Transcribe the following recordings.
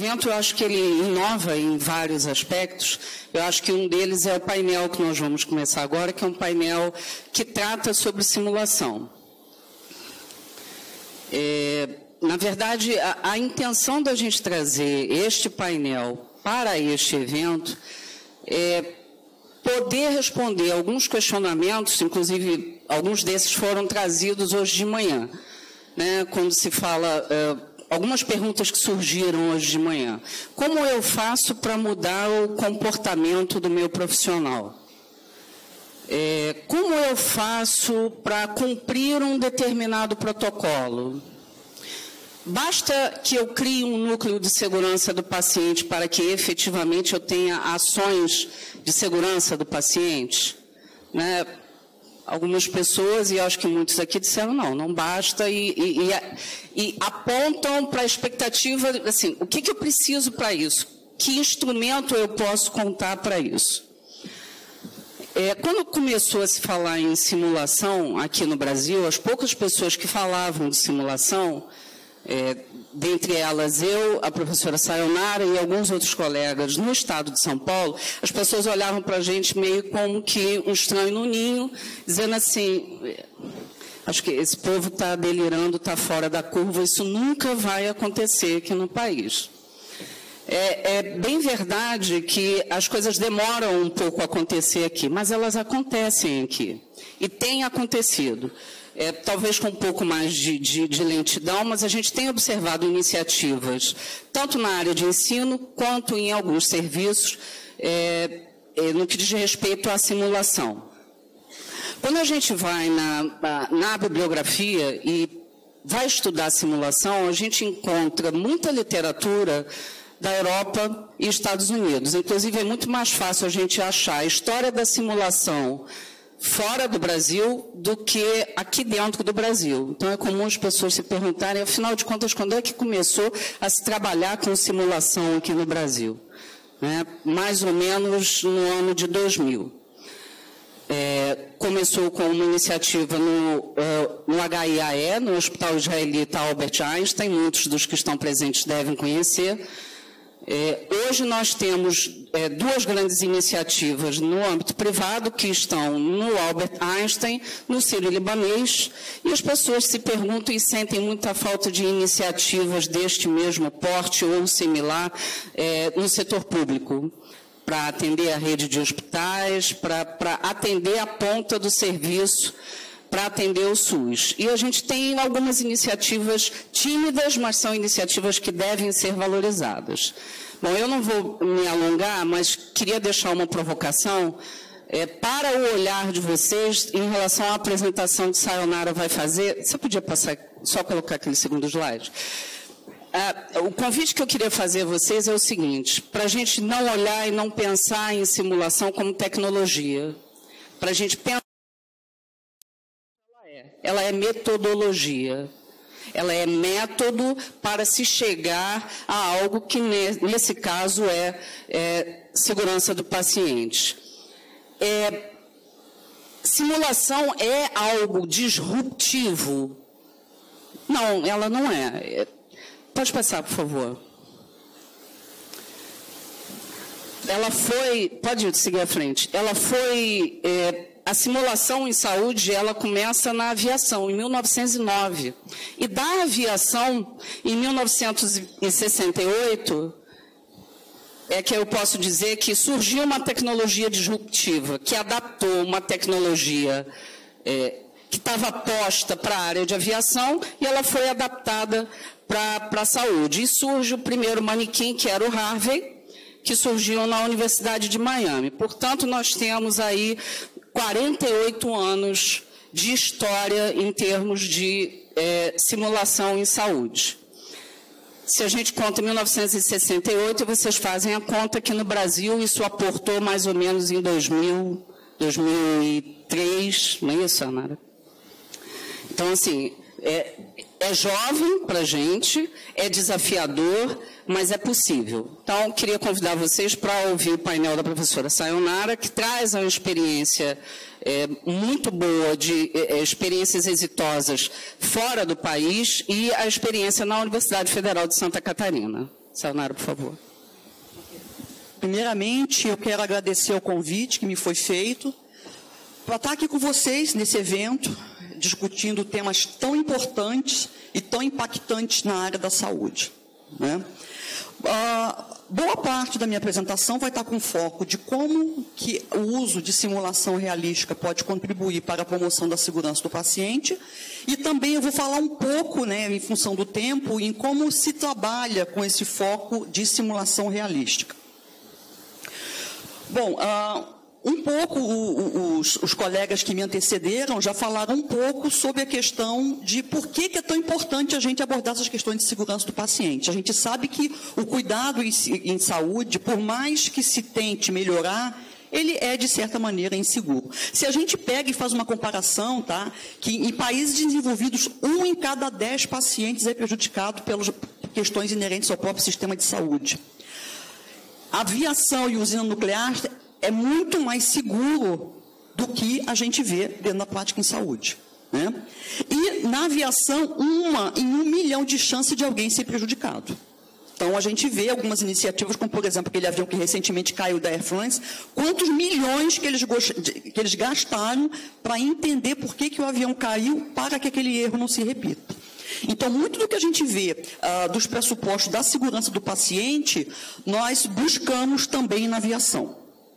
evento, eu acho que ele inova em vários aspectos. Eu acho que um deles é o painel que nós vamos começar agora, que é um painel que trata sobre simulação. Na verdade, a intenção da gente trazer este painel para este evento é poder responder alguns questionamentos, inclusive alguns desses foram trazidos hoje de manhã, né, quando se fala, algumas perguntas que surgiram hoje de manhã. Como eu faço para mudar o comportamento do meu profissional? Como eu faço para cumprir um determinado protocolo? Basta que eu crie um núcleo de segurança do paciente para que efetivamente eu tenha ações de segurança do paciente? Né? Algumas pessoas, e acho que muitos aqui disseram não basta, e apontam para a expectativa, assim, o que eu preciso para isso? Que instrumento eu posso contar para isso? Quando começou a se falar em simulação aqui no Brasil, as poucas pessoas que falavam de simulação, dentre elas eu, a professora Sayonara e alguns outros colegas no estado de São Paulo, as pessoas olhavam para a gente meio como que um estranho no ninho, dizendo assim, acho que esse povo está delirando, está fora da curva, isso nunca vai acontecer aqui no país. É bem verdade que as coisas demoram um pouco a acontecer aqui, mas elas acontecem aqui, e têm acontecido. Talvez com um pouco mais de lentidão, mas a gente tem observado iniciativas, tanto na área de ensino, quanto em alguns serviços, no que diz respeito à simulação. Quando a gente vai na bibliografia e vai estudar a simulação, a gente encontra muita literatura da Europa e Estados Unidos. Inclusive, é muito mais fácil a gente achar a história da simulação fora do Brasil do que aqui dentro do Brasil. Então, é comum as pessoas se perguntarem, afinal de contas, quando é que começou a se trabalhar com simulação aqui no Brasil? Mais ou menos no ano de 2000. Começou com uma iniciativa no HIAE, no Hospital Israelita Albert Einstein, muitos dos que estão presentes devem conhecer. Hoje nós temos duas grandes iniciativas no âmbito privado que estão no Albert Einstein, no Sírio-Libanês, e as pessoas se perguntam e sentem muita falta de iniciativas deste mesmo porte ou similar no setor público, para atender a rede de hospitais, para atender a ponta do serviço, para atender o SUS. E a gente tem algumas iniciativas tímidas, mas são iniciativas que devem ser valorizadas. Bom, eu não vou me alongar, mas queria deixar uma provocação para o olhar de vocês em relação à apresentação que Sayonara vai fazer. Você podia passar, só colocar aquele segundo slide? O convite que eu queria fazer a vocês é o seguinte, para a gente não olhar e não pensar em simulação como tecnologia, para a gente pensar ela é metodologia, ela é método para se chegar a algo que, nesse caso, é segurança do paciente. Simulação é algo disruptivo? Não, ela não é. Pode passar, por favor. Ela foi... Pode seguir à frente. Ela foi... A simulação em saúde, ela começa na aviação, em 1909. E da aviação, em 1968, é que eu posso dizer que surgiu uma tecnologia disruptiva, que adaptou uma tecnologia que estava posta para a área de aviação, e ela foi adaptada para a saúde. E surge o primeiro manequim, que era o Harvey, que surgiu na Universidade de Miami. Portanto, nós temos aí 48 anos de história em termos de simulação em saúde. Se a gente conta 1968, vocês fazem a conta que no Brasil isso aportou mais ou menos em 2000, 2003, não é isso, Amara? Então, assim, é jovem para a gente, é desafiador, mas é possível. Então, queria convidar vocês para ouvir o painel da professora Sayonara, que traz uma experiência muito boa, de experiências exitosas fora do país e a experiência na Universidade Federal de Santa Catarina. Sayonara, por favor. Primeiramente, eu quero agradecer o convite que me foi feito para estar aqui com vocês nesse evento, discutindo temas tão importantes e tão impactantes na área da saúde, né? Boa parte da minha apresentação vai estar com foco de como que o uso de simulação realística pode contribuir para a promoção da segurança do paciente, e também eu vou falar um pouco, né, em função do tempo, em como se trabalha com esse foco de simulação realística. Bom, um pouco os colegas que me antecederam já falaram um pouco sobre a questão de por que é tão importante a gente abordar essas questões de segurança do paciente. A gente sabe que o cuidado em saúde, por mais que se tente melhorar, ele é, de certa maneira, inseguro. Se a gente pega e faz uma comparação, tá, que em países desenvolvidos, 1 em cada 10 pacientes é prejudicado pelas questões inerentes ao próprio sistema de saúde. A aviação e usina nuclear é muito mais seguro do que a gente vê dentro da prática em saúde, né? E na aviação, 1 em 1 milhão de chance de alguém ser prejudicado. Então, a gente vê algumas iniciativas, como, por exemplo, aquele avião que recentemente caiu da Air France, quantos milhões que eles gastaram para entender por que o avião caiu, para que aquele erro não se repita. Então, muito do que a gente vê dos pressupostos da segurança do paciente, nós buscamos também na aviação.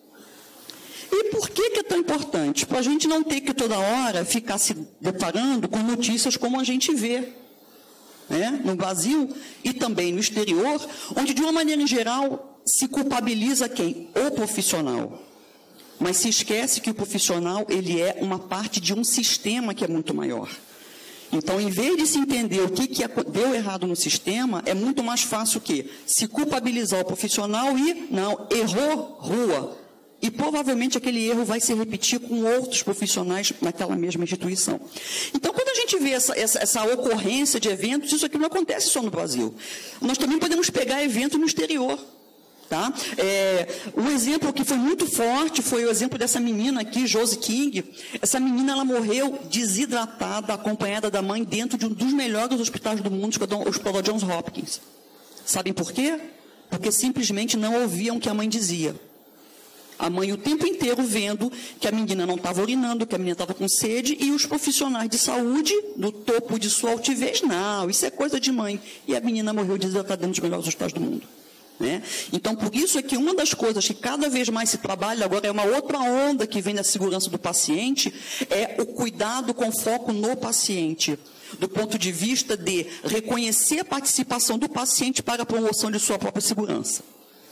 E por que é tão importante? Para a gente não ter que toda hora ficar se deparando com notícias como a gente vê, né, no Brasil e também no exterior, onde, de uma maneira em geral, se culpabiliza quem? O profissional. Mas se esquece que o profissional, ele é uma parte de um sistema que é muito maior. Então, em vez de se entender o que deu errado no sistema, é muito mais fácil o quê? Se culpabilizar o profissional e, não, errou, rua. E provavelmente aquele erro vai se repetir com outros profissionais naquela mesma instituição. Então, quando a gente vê essa ocorrência de eventos, isso aqui não acontece só no Brasil. Nós também podemos pegar eventos no exterior. Tá? Um exemplo que foi muito forte foi o exemplo dessa menina aqui, Josie King. Essa menina, ela morreu desidratada, acompanhada da mãe, dentro de um dos melhores hospitais do mundo, o Hospital Johns Hopkins. Sabem por quê? Porque simplesmente não ouviam o que a mãe dizia. A mãe o tempo inteiro vendo que a menina não estava urinando, que a menina estava com sede, e os profissionais de saúde, no topo de sua altivez, não, isso é coisa de mãe. E a menina morreu desidratada dentro dos melhores hospitais do mundo. Né? Então, por isso é que uma das coisas que cada vez mais se trabalha, agora é uma outra onda que vem da segurança do paciente, é o cuidado com foco no paciente, do ponto de vista de reconhecer a participação do paciente para a promoção de sua própria segurança.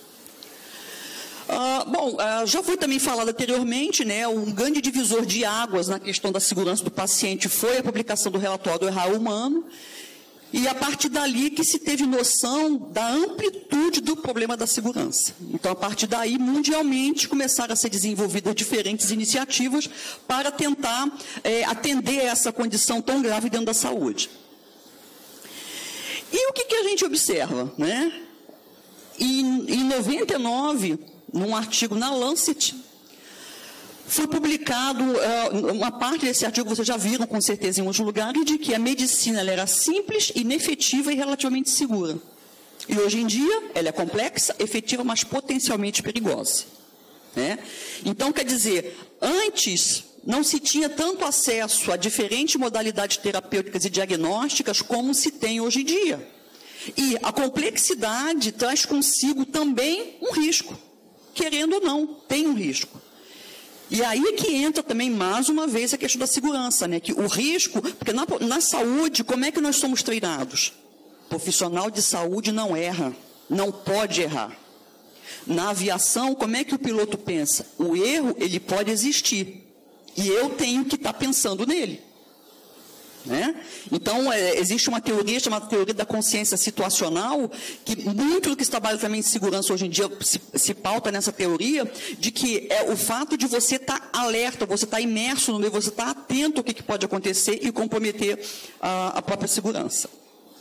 Já foi também falado anteriormente, né, um grande divisor de águas na questão da segurança do paciente foi a publicação do relatório do Errar Humano, e a partir dali que se teve noção da amplitude do problema da segurança. Então, a partir daí, mundialmente, começaram a ser desenvolvidas diferentes iniciativas para tentar atender a essa condição tão grave dentro da saúde. E o que a gente observa? Né? Em 99, num artigo na Lancet, foi publicado, uma parte desse artigo vocês já viram com certeza em outros lugares, de que a medicina ela era simples, inefetiva e relativamente segura. E hoje em dia, ela é complexa, efetiva, mas potencialmente perigosa. Né? Então, quer dizer, antes não se tinha tanto acesso a diferentes modalidades terapêuticas e diagnósticas como se tem hoje em dia. E a complexidade traz consigo também um risco. Querendo ou não, tem um risco. E aí que entra também, mais uma vez, a questão da segurança, né? Que o risco, porque na saúde, como é que nós somos treinados? Profissional de saúde não erra, não pode errar. Na aviação, como é que o piloto pensa? O erro, ele pode existir, e eu tenho que estar pensando nele. Né? Então, existe uma teoria chamada teoria da consciência situacional, que muito do que se trabalha também em segurança hoje em dia se pauta nessa teoria, de que é o fato de você estar alerta, você estar imerso no meio, você estar atento ao que pode acontecer e comprometer a própria segurança.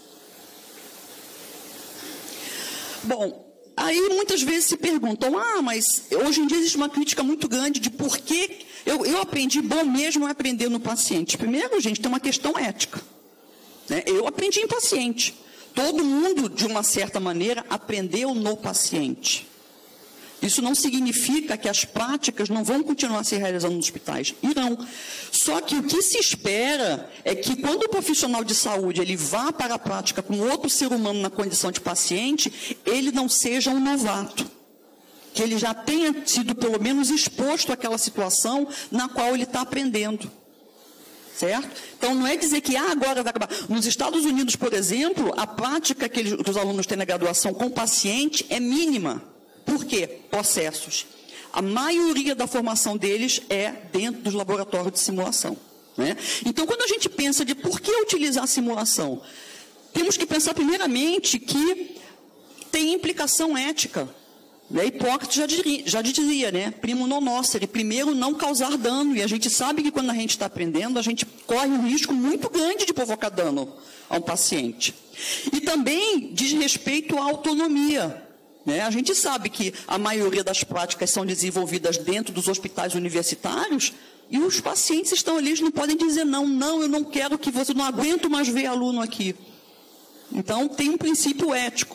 Bom, aí muitas vezes se perguntam, mas hoje em dia existe uma crítica muito grande de por que eu aprendi, bom mesmo é aprender no paciente. Primeiro, gente, tem uma questão ética. Né? Eu aprendi em paciente. Todo mundo, de uma certa maneira, aprendeu no paciente. Isso não significa que as práticas não vão continuar se realizando nos hospitais. Irão. Só que o que se espera é que quando o profissional de saúde ele vá para a prática com outro ser humano na condição de paciente, ele não seja um novato. Que ele já tenha sido pelo menos exposto àquela situação na qual ele está aprendendo. Certo? Então, não é dizer que agora vai acabar. Nos Estados Unidos, por exemplo, a prática que os alunos têm na graduação com o paciente é mínima. Por quê? Processos. A maioria da formação deles é dentro dos laboratórios de simulação. Né? Então, quando a gente pensa de por que utilizar a simulação, temos que pensar primeiramente que tem implicação ética. Hipócrates já dizia, né? Primo non nocere, primeiro não causar dano. E a gente sabe que quando a gente está aprendendo, a gente corre um risco muito grande de provocar dano a um paciente. E também diz respeito à autonomia. Né? A gente sabe que a maioria das práticas são desenvolvidas dentro dos hospitais universitários e os pacientes estão ali, eles não podem dizer não, eu não quero que você, não aguento mais ver aluno aqui. Então, tem um princípio ético.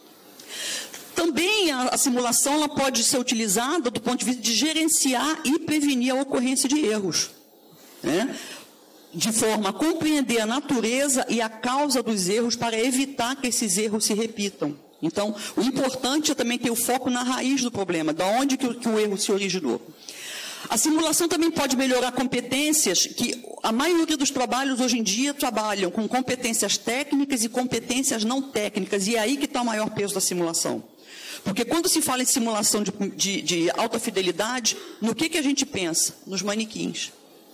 Também a simulação ela pode ser utilizada do ponto de vista de gerenciar e prevenir a ocorrência de erros. Né? De forma a compreender a natureza e a causa dos erros para evitar que esses erros se repitam. Então, o importante é também ter o foco na raiz do problema, da onde que o erro se originou. A simulação também pode melhorar competências, que a maioria dos trabalhos hoje em dia trabalham com competências técnicas e competências não técnicas, e é aí que está o maior peso da simulação. Porque quando se fala em simulação de alta fidelidade, no que a gente pensa? Nos manequins.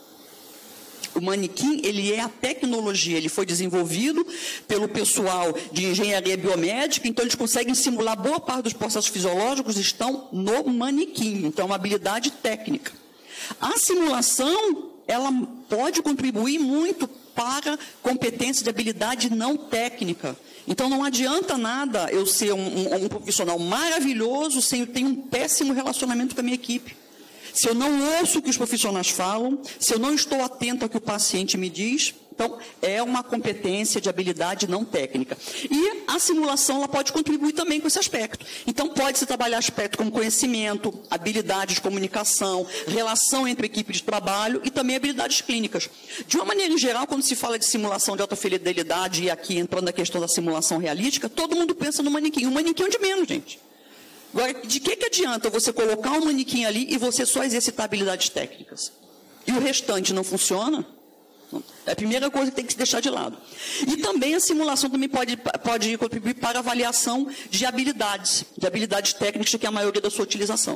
O manequim, ele é a tecnologia, ele foi desenvolvido pelo pessoal de engenharia biomédica, então eles conseguem simular boa parte dos processos fisiológicos, estão no manequim, então é uma habilidade técnica. A simulação, ela pode contribuir muito para competência de habilidade não técnica. Então não adianta nada eu ser um profissional maravilhoso sem eu ter um péssimo relacionamento com a minha equipe. Se eu não ouço o que os profissionais falam, se eu não estou atento ao que o paciente me diz, então é uma competência de habilidade não técnica. E a simulação ela pode contribuir também com esse aspecto. Então pode-se trabalhar aspecto como conhecimento, habilidade de comunicação, relação entre equipe de trabalho e também habilidades clínicas. De uma maneira geral, quando se fala de simulação de alta fidelidade, e aqui entrando na questão da simulação realística, todo mundo pensa no manequim. O manequim é o de menos, gente. Agora, de que adianta você colocar um manequim ali e você só exercitar habilidades técnicas? E o restante não funciona? É a primeira coisa que tem que se deixar de lado. E também a simulação também pode contribuir para a avaliação de habilidades técnicas, que é a maioria da sua utilização.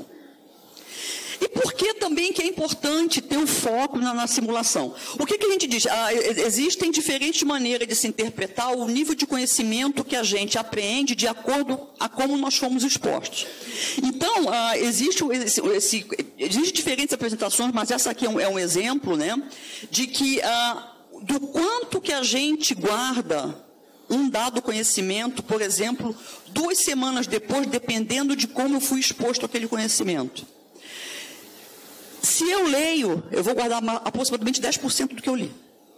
E por que também que é importante ter um foco na simulação? O que a gente diz? Existem diferentes maneiras de se interpretar o nível de conhecimento que a gente apreende de acordo a como nós fomos expostos. Então, existem diferentes apresentações, mas essa aqui é um exemplo, né, de que do quanto que a gente guarda um dado conhecimento, por exemplo, 2 semanas depois, dependendo de como eu fui exposto àquele conhecimento. Se eu leio, eu vou guardar aproximadamente 10% do que eu li.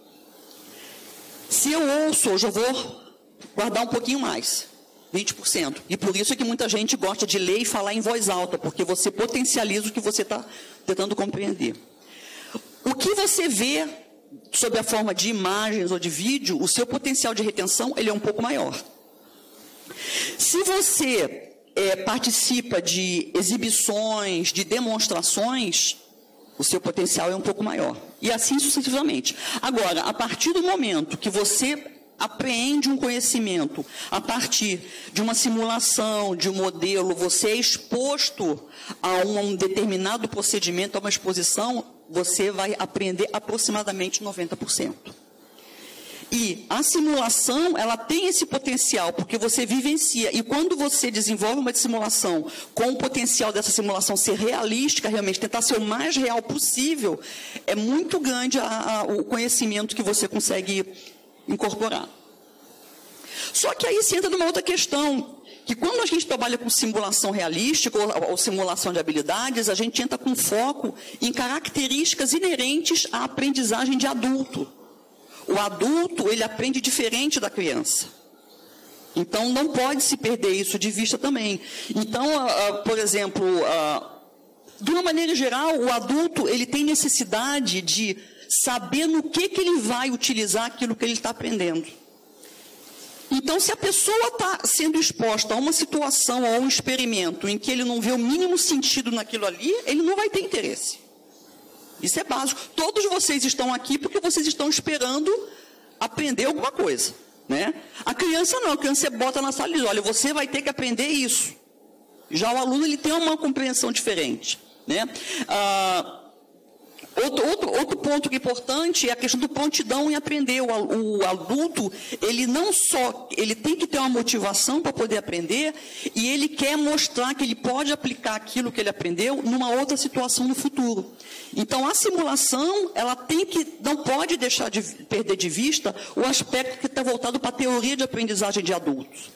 Se eu ouço, eu já vou guardar um pouquinho mais, 20%. E por isso é que muita gente gosta de ler e falar em voz alta, porque você potencializa o que você está tentando compreender. O que você vê sob a forma de imagens ou de vídeo, o seu potencial de retenção ele é um pouco maior. Se você participa de exibições, de demonstrações, o seu potencial é um pouco maior. E assim sucessivamente. Agora, a partir do momento que você apreende um conhecimento, a partir de uma simulação, de um modelo, você é exposto a um determinado procedimento, a uma exposição, você vai aprender aproximadamente 90%. E a simulação, ela tem esse potencial, porque você vivencia. E quando você desenvolve uma simulação com o potencial dessa simulação ser realística, realmente tentar ser o mais real possível, é muito grande o conhecimento que você consegue incorporar. Só que aí se entra numa outra questão, que quando a gente trabalha com simulação realística ou simulação de habilidades, a gente entra com foco em características inerentes à aprendizagem de adulto. O adulto, ele aprende diferente da criança. Então, não pode se perder isso de vista também. Então, por exemplo, de uma maneira geral, o adulto ele tem necessidade de saber no que ele vai utilizar aquilo que ele está aprendendo. Então, se a pessoa está sendo exposta a uma situação, a um experimento, em que ele não vê o mínimo sentido naquilo ali, ele não vai ter interesse. Isso é básico. Todos vocês estão aqui porque vocês estão esperando aprender alguma coisa, né? A criança não, a criança você bota na sala e diz, olha, você vai ter que aprender isso. Já o aluno ele tem uma compreensão diferente, né? Outro ponto que é importante é a questão do prontidão em aprender. O adulto, ele não só, ele tem que ter uma motivação para poder aprender, e ele quer mostrar que ele pode aplicar aquilo que ele aprendeu numa outra situação no futuro. Então, a simulação, ela não pode deixar de perder de vista o aspecto que está voltado para a teoria de aprendizagem de adultos.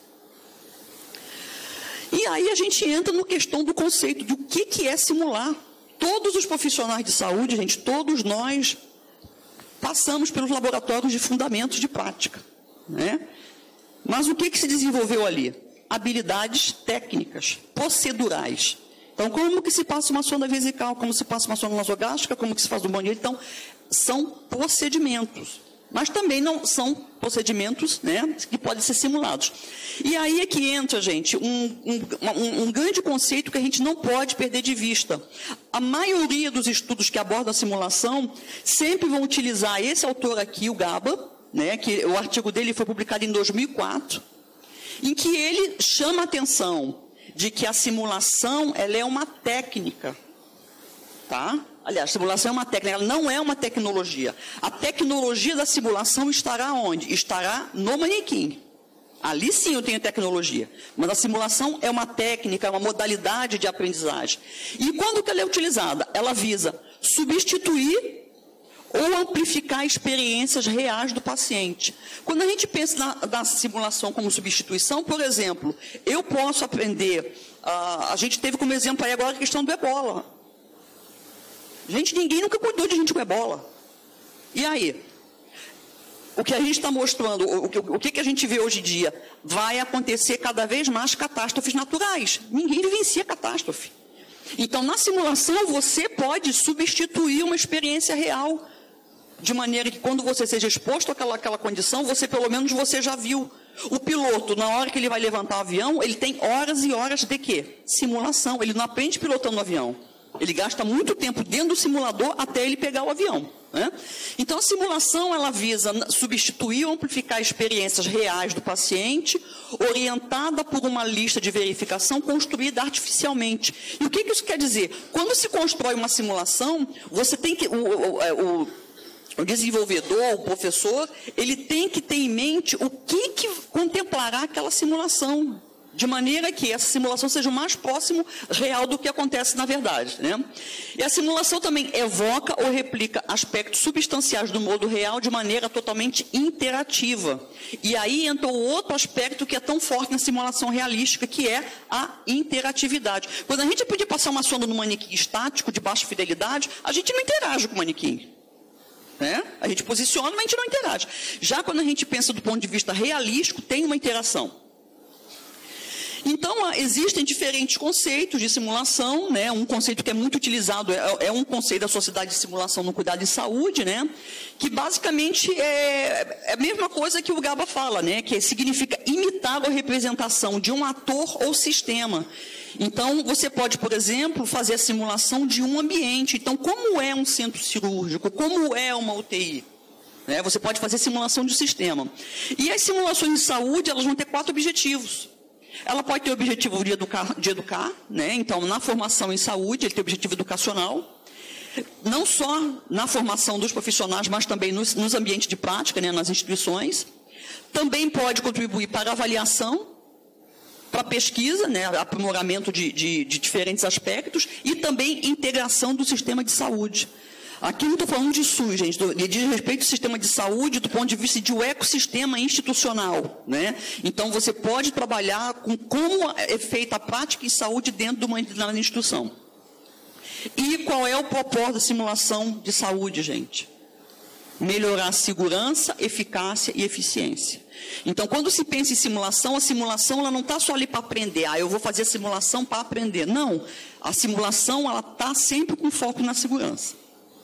E aí a gente entra na questão do conceito de o que é simular. Todos os profissionais de saúde, gente, todos nós passamos pelos laboratórios de fundamentos de prática, né? Mas o que se desenvolveu ali? Habilidades técnicas, procedurais. Então, como que se passa uma sonda vesical, como se passa uma sonda nasogástrica, como que se faz um banheiro? Então, são procedimentos. Mas também não são procedimentos, né, que podem ser simulados. E aí é que entra, gente, um grande conceito que a gente não pode perder de vista. A maioria dos estudos que abordam a simulação sempre vão utilizar esse autor aqui, o Gaba, né, que o artigo dele foi publicado em 2004, em que ele chama a atenção de que a simulação ela é uma técnica, tá? Aliás, a simulação é uma técnica, ela não é uma tecnologia. A tecnologia da simulação estará onde? Estará no manequim. Ali sim eu tenho tecnologia. Mas a simulação é uma técnica, é uma modalidade de aprendizagem. E quando que ela é utilizada? Ela visa substituir ou amplificar experiências reais do paciente. Quando a gente pensa na simulação como substituição, por exemplo, eu posso aprender, a gente teve como exemplo aí agora a questão do ebola. Gente, ninguém nunca cuidou de gente com ebola. E aí? O que a gente está mostrando, o que a gente vê hoje em dia, vai acontecer cada vez mais catástrofes naturais. Ninguém vivencia catástrofe. Então, na simulação, você pode substituir uma experiência real, de maneira que quando você seja exposto àquela condição, pelo menos você já viu. O piloto, na hora que ele vai levantar o avião, ele tem horas e horas de quê? Simulação. Ele não aprende pilotando o avião. Ele gasta muito tempo dentro do simulador até ele pegar o avião, né? Então, a simulação, ela visa substituir ou amplificar experiências reais do paciente, orientada por uma lista de verificação construída artificialmente. E o que isso quer dizer? Quando se constrói uma simulação, você tem que... O desenvolvedor, o professor, ele tem que ter em mente o que contemplará aquela simulação, de maneira que essa simulação seja o mais próximo real do que acontece na verdade, né? E a simulação também evoca ou replica aspectos substanciais do mundo real de maneira totalmente interativa. E aí entra o outro aspecto que é tão forte na simulação realística, que é a interatividade. Quando a gente podia passar uma sonda no manequim estático, de baixa fidelidade, a gente não interage com o manequim, né? A gente posiciona, mas a gente não interage. Já quando a gente pensa do ponto de vista realístico, tem uma interação. Então, existem diferentes conceitos de simulação, né? Um conceito que é muito utilizado é um conceito da Sociedade de Simulação no Cuidado em Saúde, né? Que basicamente é a mesma coisa que o Gaba fala, né? Que significa imitar a representação de um ator ou sistema. Então, você pode, por exemplo, fazer a simulação de um ambiente. Então, como é um centro cirúrgico? Como é uma UTI? Né? Você pode fazer simulação de um sistema. E as simulações de saúde, elas vão ter 4 objetivos. Ela pode ter o objetivo de educar, né? Então, na formação em saúde, ele tem o objetivo educacional, não só na formação dos profissionais, mas também nos ambientes de prática, né? Nas instituições. Também pode contribuir para a avaliação, para a pesquisa, né? Aprimoramento de diferentes aspectos, e também integração do sistema de saúde. Aqui não estou falando de SUS, gente, diz respeito ao sistema de saúde do ponto de vista de um ecossistema institucional, né? Então, você pode trabalhar com como é feita a prática em saúde dentro de uma instituição. E qual é o propósito da simulação de saúde, gente? melhorar a segurança, eficácia e eficiência. Então, quando se pensa em simulação, a simulação ela não está só ali para aprender. Eu vou fazer a simulação para aprender. Não, a simulação ela está sempre com foco na segurança.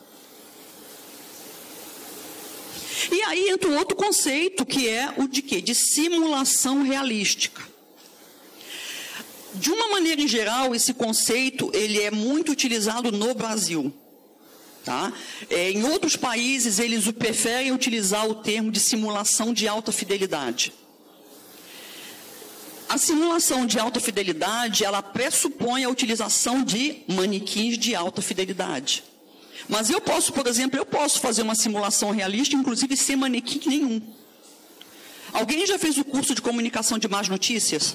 E aí entra um outro conceito, que é o de quê? De simulação realística. De uma maneira em geral, esse conceito ele é muito utilizado no Brasil. Tá? Em outros países, eles preferem utilizar o termo de simulação de alta fidelidade. A simulação de alta fidelidade, ela pressupõe a utilização de manequins de alta fidelidade. Mas eu posso, por exemplo, fazer uma simulação realista, inclusive sem manequim nenhum. Alguém já fez o curso de comunicação de más notícias?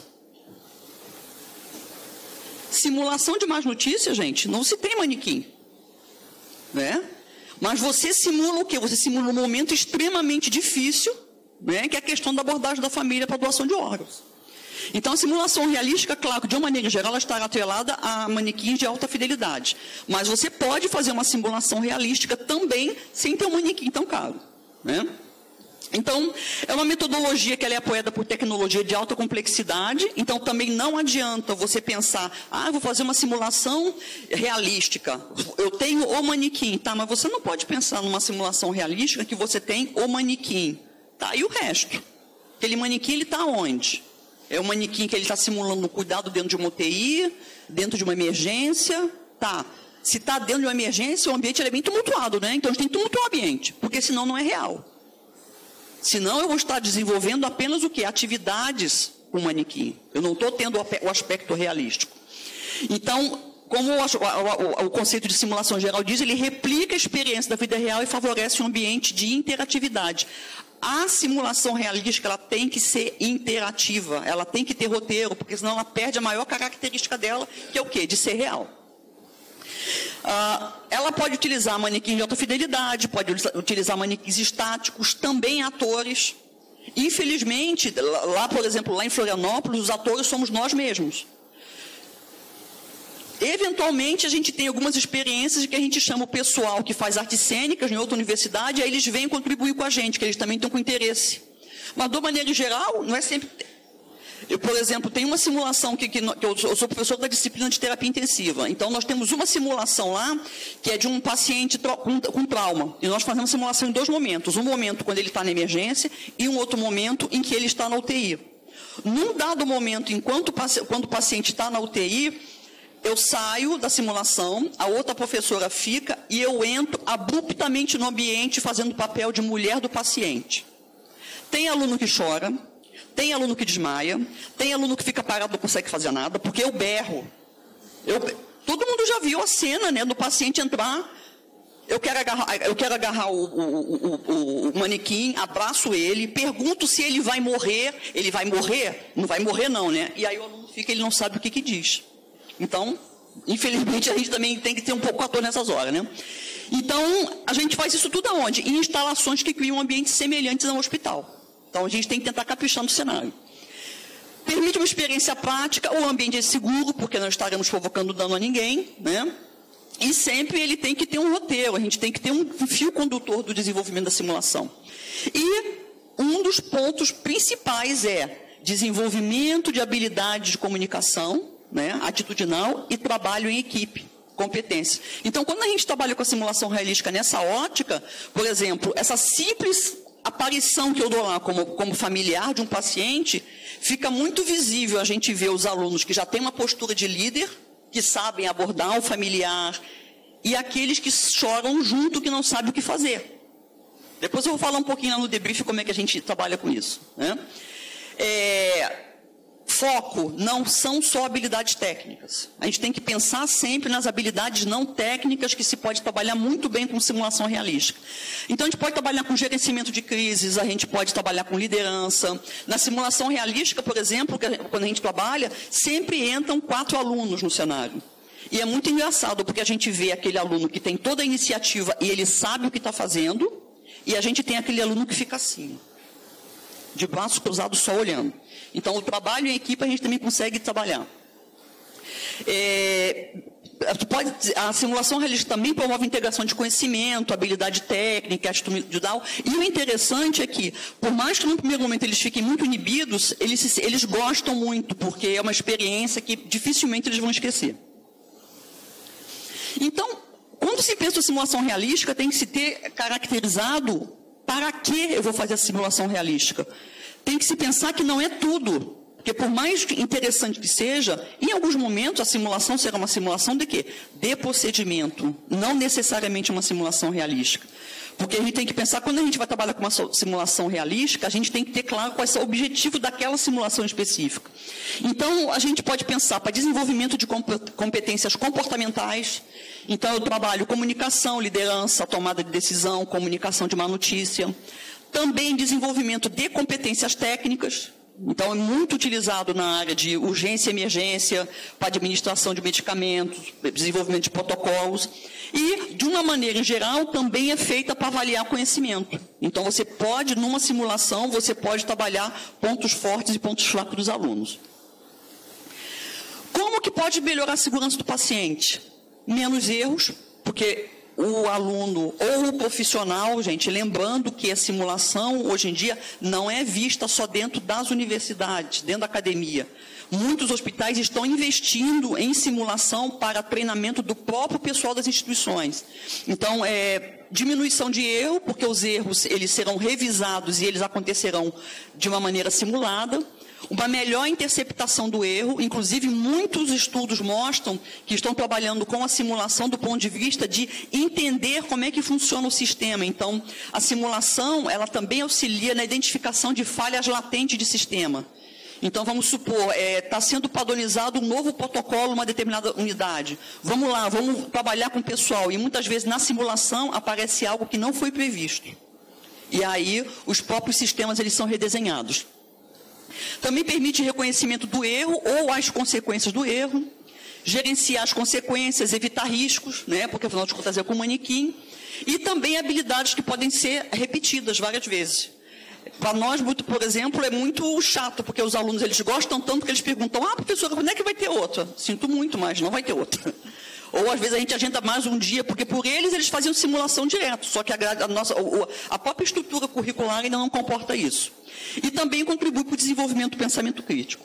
Simulação de más notícias, gente, não se tem manequim. Né? Mas você simula o quê? Você simula um momento extremamente difícil, né? Que é a questão da abordagem da família para doação de órgãos. Então, a simulação realística, claro, de uma maneira geral, ela está atrelada a manequins de alta fidelidade. Mas você pode fazer uma simulação realística também sem ter um manequim tão caro. Né? Então, é uma metodologia que ela é apoiada por tecnologia de alta complexidade, então também não adianta você pensar, vou fazer uma simulação realística, eu tenho o manequim, tá, mas você não pode pensar numa simulação realística que você tem o manequim, tá, e o resto? Aquele manequim, ele está onde? É o manequim que ele está simulando um cuidado dentro de uma UTI, dentro de uma emergência, tá, se está dentro de uma emergência, o ambiente é bem tumultuado, né, então a gente tem que tumultuar o ambiente, porque senão não é real. Senão eu vou estar desenvolvendo apenas o quê? Atividades com manequim. Eu não estou tendo o aspecto realístico. Então, como o conceito de simulação geral diz, ele replica a experiência da vida real e favorece um ambiente de interatividade. A simulação realística ela tem que ser interativa, ela tem que ter roteiro, porque senão ela perde a maior característica dela, que é o quê? De ser real. Ela pode utilizar manequins de alta fidelidade, pode utilizar manequins estáticos, também atores. Infelizmente, lá, por exemplo, lá em Florianópolis, os atores somos nós mesmos. Eventualmente, a gente tem algumas experiências de que a gente chama o pessoal que faz artes cênicas em outra universidade, aí eles vêm contribuir com a gente, que eles também estão com interesse. Mas, de uma maneira geral, não é sempre... Eu, por exemplo, tenho uma simulação que eu sou professor da disciplina de terapia intensiva. Então, nós temos uma simulação lá, que é de um paciente com trauma. E nós fazemos simulação em 2 momentos. Um momento quando ele está na emergência e um outro momento em que ele está na UTI. Num dado momento, quando o paciente está na UTI, eu saio da simulação, a outra professora fica e eu entro abruptamente no ambiente fazendo o papel de mulher do paciente. Tem aluno que chora, tem aluno que desmaia, tem aluno que fica parado, não consegue fazer nada, porque eu berro. Todo mundo já viu a cena, né, do paciente entrar, eu quero agarrar o manequim, abraço ele, pergunto se ele vai morrer. Ele vai morrer? Não vai morrer não, né? E aí o aluno fica, ele não sabe o que diz. Então, infelizmente, a gente também tem que ter um pouco ator nessas horas, né? Então, a gente faz isso tudo aonde? Em instalações que criam ambientes semelhantes a um hospital. Então, a gente tem que tentar caprichar no cenário. Permite uma experiência prática, o ambiente é seguro, porque não estaremos provocando dano a ninguém, né? E sempre ele tem que ter um roteiro, a gente tem que ter um fio condutor do desenvolvimento da simulação. E um dos pontos principais é desenvolvimento de habilidades de comunicação, né, atitudinal e trabalho em equipe, competência. Então, quando a gente trabalha com a simulação realística nessa ótica, por exemplo, essa simples aparição que eu dou lá como familiar de um paciente, fica muito visível a gente ver os alunos que já têm uma postura de líder, que sabem abordar o familiar, e aqueles que choram junto, que não sabem o que fazer. Depois eu vou falar um pouquinho lá no debrief como é que a gente trabalha com isso, né? Foco não são só habilidades técnicas. A gente tem que pensar sempre nas habilidades não técnicas que se pode trabalhar muito bem com simulação realística. Então, a gente pode trabalhar com gerenciamento de crises, a gente pode trabalhar com liderança. Na simulação realística, por exemplo, quando a gente trabalha, sempre entram 4 alunos no cenário. E é muito engraçado, porque a gente vê aquele aluno que tem toda a iniciativa e ele sabe o que está fazendo, e a gente tem aquele aluno que fica assim, de braços cruzados, só olhando. Então, o trabalho em equipe a gente também consegue trabalhar. a simulação realista também promove integração de conhecimento, habilidade técnica, atitudinal. E o interessante é que, por mais que no primeiro momento eles fiquem muito inibidos, eles gostam muito, porque é uma experiência que dificilmente eles vão esquecer. Então, quando se pensa em simulação realística, tem que se ter caracterizado para que eu vou fazer a simulação realística. Tem que se pensar que não é tudo. Porque por mais interessante que seja, em alguns momentos a simulação será uma simulação de quê? De procedimento, não necessariamente uma simulação realística. Porque a gente tem que pensar, quando a gente vai trabalhar com uma simulação realística, a gente tem que ter claro qual é o objetivo daquela simulação específica. Então, a gente pode pensar para desenvolvimento de competências comportamentais. Então, eu trabalho comunicação, liderança, tomada de decisão, comunicação de má notícia. Também desenvolvimento de competências técnicas. Então, é muito utilizado na área de urgência e emergência, para administração de medicamentos, desenvolvimento de protocolos. E, de uma maneira em geral, também é feita para avaliar conhecimento. Então, você pode, numa simulação, você pode trabalhar pontos fortes e pontos fracos dos alunos. Como que pode melhorar a segurança do paciente? Menos erros, porque o aluno ou o profissional, gente, lembrando que a simulação, hoje em dia, não é vista só dentro das universidades, dentro da academia. Muitos hospitais estão investindo em simulação para treinamento do próprio pessoal das instituições. Então, diminuição de erro, porque os erros eles serão revisados e eles acontecerão de uma maneira simulada. Uma melhor interceptação do erro, inclusive muitos estudos mostram que estão trabalhando com a simulação do ponto de vista de entender como é que funciona o sistema. Então, a simulação, ela também auxilia na identificação de falhas latentes de sistema. Então, vamos supor, está sendo padronizado um novo protocolo numa determinada unidade. Vamos lá, vamos trabalhar com o pessoal. E muitas vezes na simulação aparece algo que não foi previsto. E aí, os próprios sistemas eles são redesenhados. Também permite reconhecimento do erro ou as consequências do erro, gerenciar as consequências, evitar riscos, né, porque afinal de contas é com manequim, e também habilidades que podem ser repetidas várias vezes. Para nós, por exemplo, é muito chato, porque os alunos eles gostam tanto que eles perguntam, professora, quando é que vai ter outra? Sinto muito, mas não vai ter outra. Ou, às vezes, a gente agenda mais um dia, porque por eles faziam simulação direto, só que a própria estrutura curricular ainda não comporta isso. E também contribui para o desenvolvimento do pensamento crítico.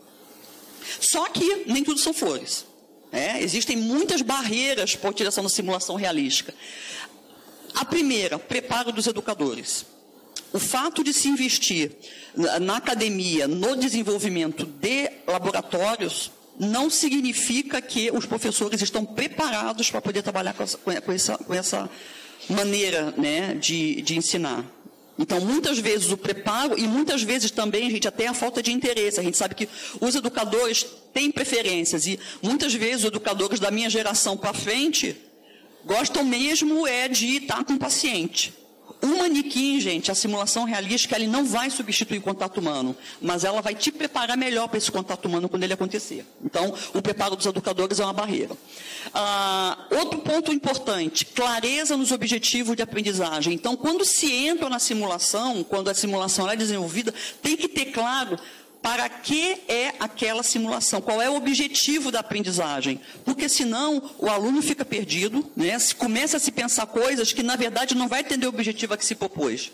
Só que nem tudo são flores. Existem muitas barreiras para a utilização da simulação realística. A primeira, preparo dos educadores. O fato de se investir na academia, no desenvolvimento de laboratórios, não significa que os professores estão preparados para poder trabalhar com essa maneira, né, de ensinar. Então, muitas vezes o preparo e muitas vezes também, gente, até a falta de interesse. A gente sabe que os educadores têm preferências e muitas vezes os educadores da minha geração para frente gostam mesmo de estar com o paciente. O manequim, gente, a simulação realística, ele não vai substituir o contato humano, mas ela vai te preparar melhor para esse contato humano quando ele acontecer. Então, o preparo dos educadores é uma barreira. Outro ponto importante, clareza nos objetivos de aprendizagem. Então, quando se entra na simulação, quando a simulação é desenvolvida, tem que ter claro para que é aquela simulação, qual é o objetivo da aprendizagem. Porque senão o aluno fica perdido, né? Começa a se pensar coisas que na verdade não vai entender o objetivo a que se propôs.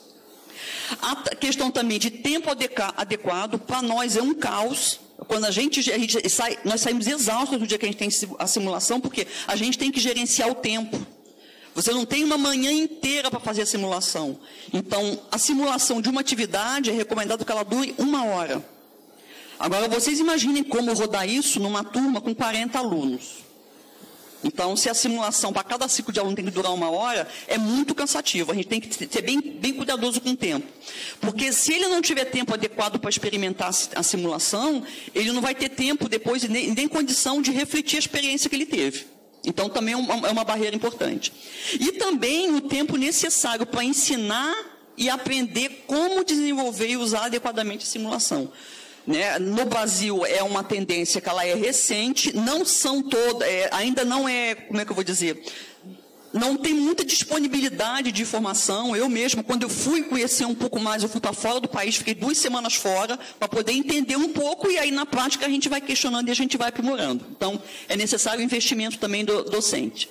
A questão também de tempo adequado, para nós é um caos. Quando nós saímos exaustos no dia que a gente tem a simulação, porque a gente tem que gerenciar o tempo. Você não tem uma manhã inteira para fazer a simulação. Então, a simulação de uma atividade é recomendado que ela dure 1 hora. Agora, vocês imaginem como rodar isso numa turma com 40 alunos. Então, se a simulação para cada ciclo de aluno tem que durar 1 hora, é muito cansativo. A gente tem que ser bem cuidadoso com o tempo. Porque se ele não tiver tempo adequado para experimentar a simulação, ele não vai ter tempo depois e nem condição de refletir a experiência que ele teve. Então, também é uma barreira importante. E também o tempo necessário para ensinar e aprender como desenvolver e usar adequadamente a simulação. Né? No Brasil, é uma tendência que ela é recente, não são todas, ainda não é, como é que eu vou dizer, não tem muita disponibilidade de informação. Eu mesmo, quando eu fui conhecer um pouco mais, eu fui para fora do país, fiquei 2 semanas fora, para poder entender um pouco, e aí na prática a gente vai questionando e a gente vai aprimorando. Então, é necessário investimento também do docente.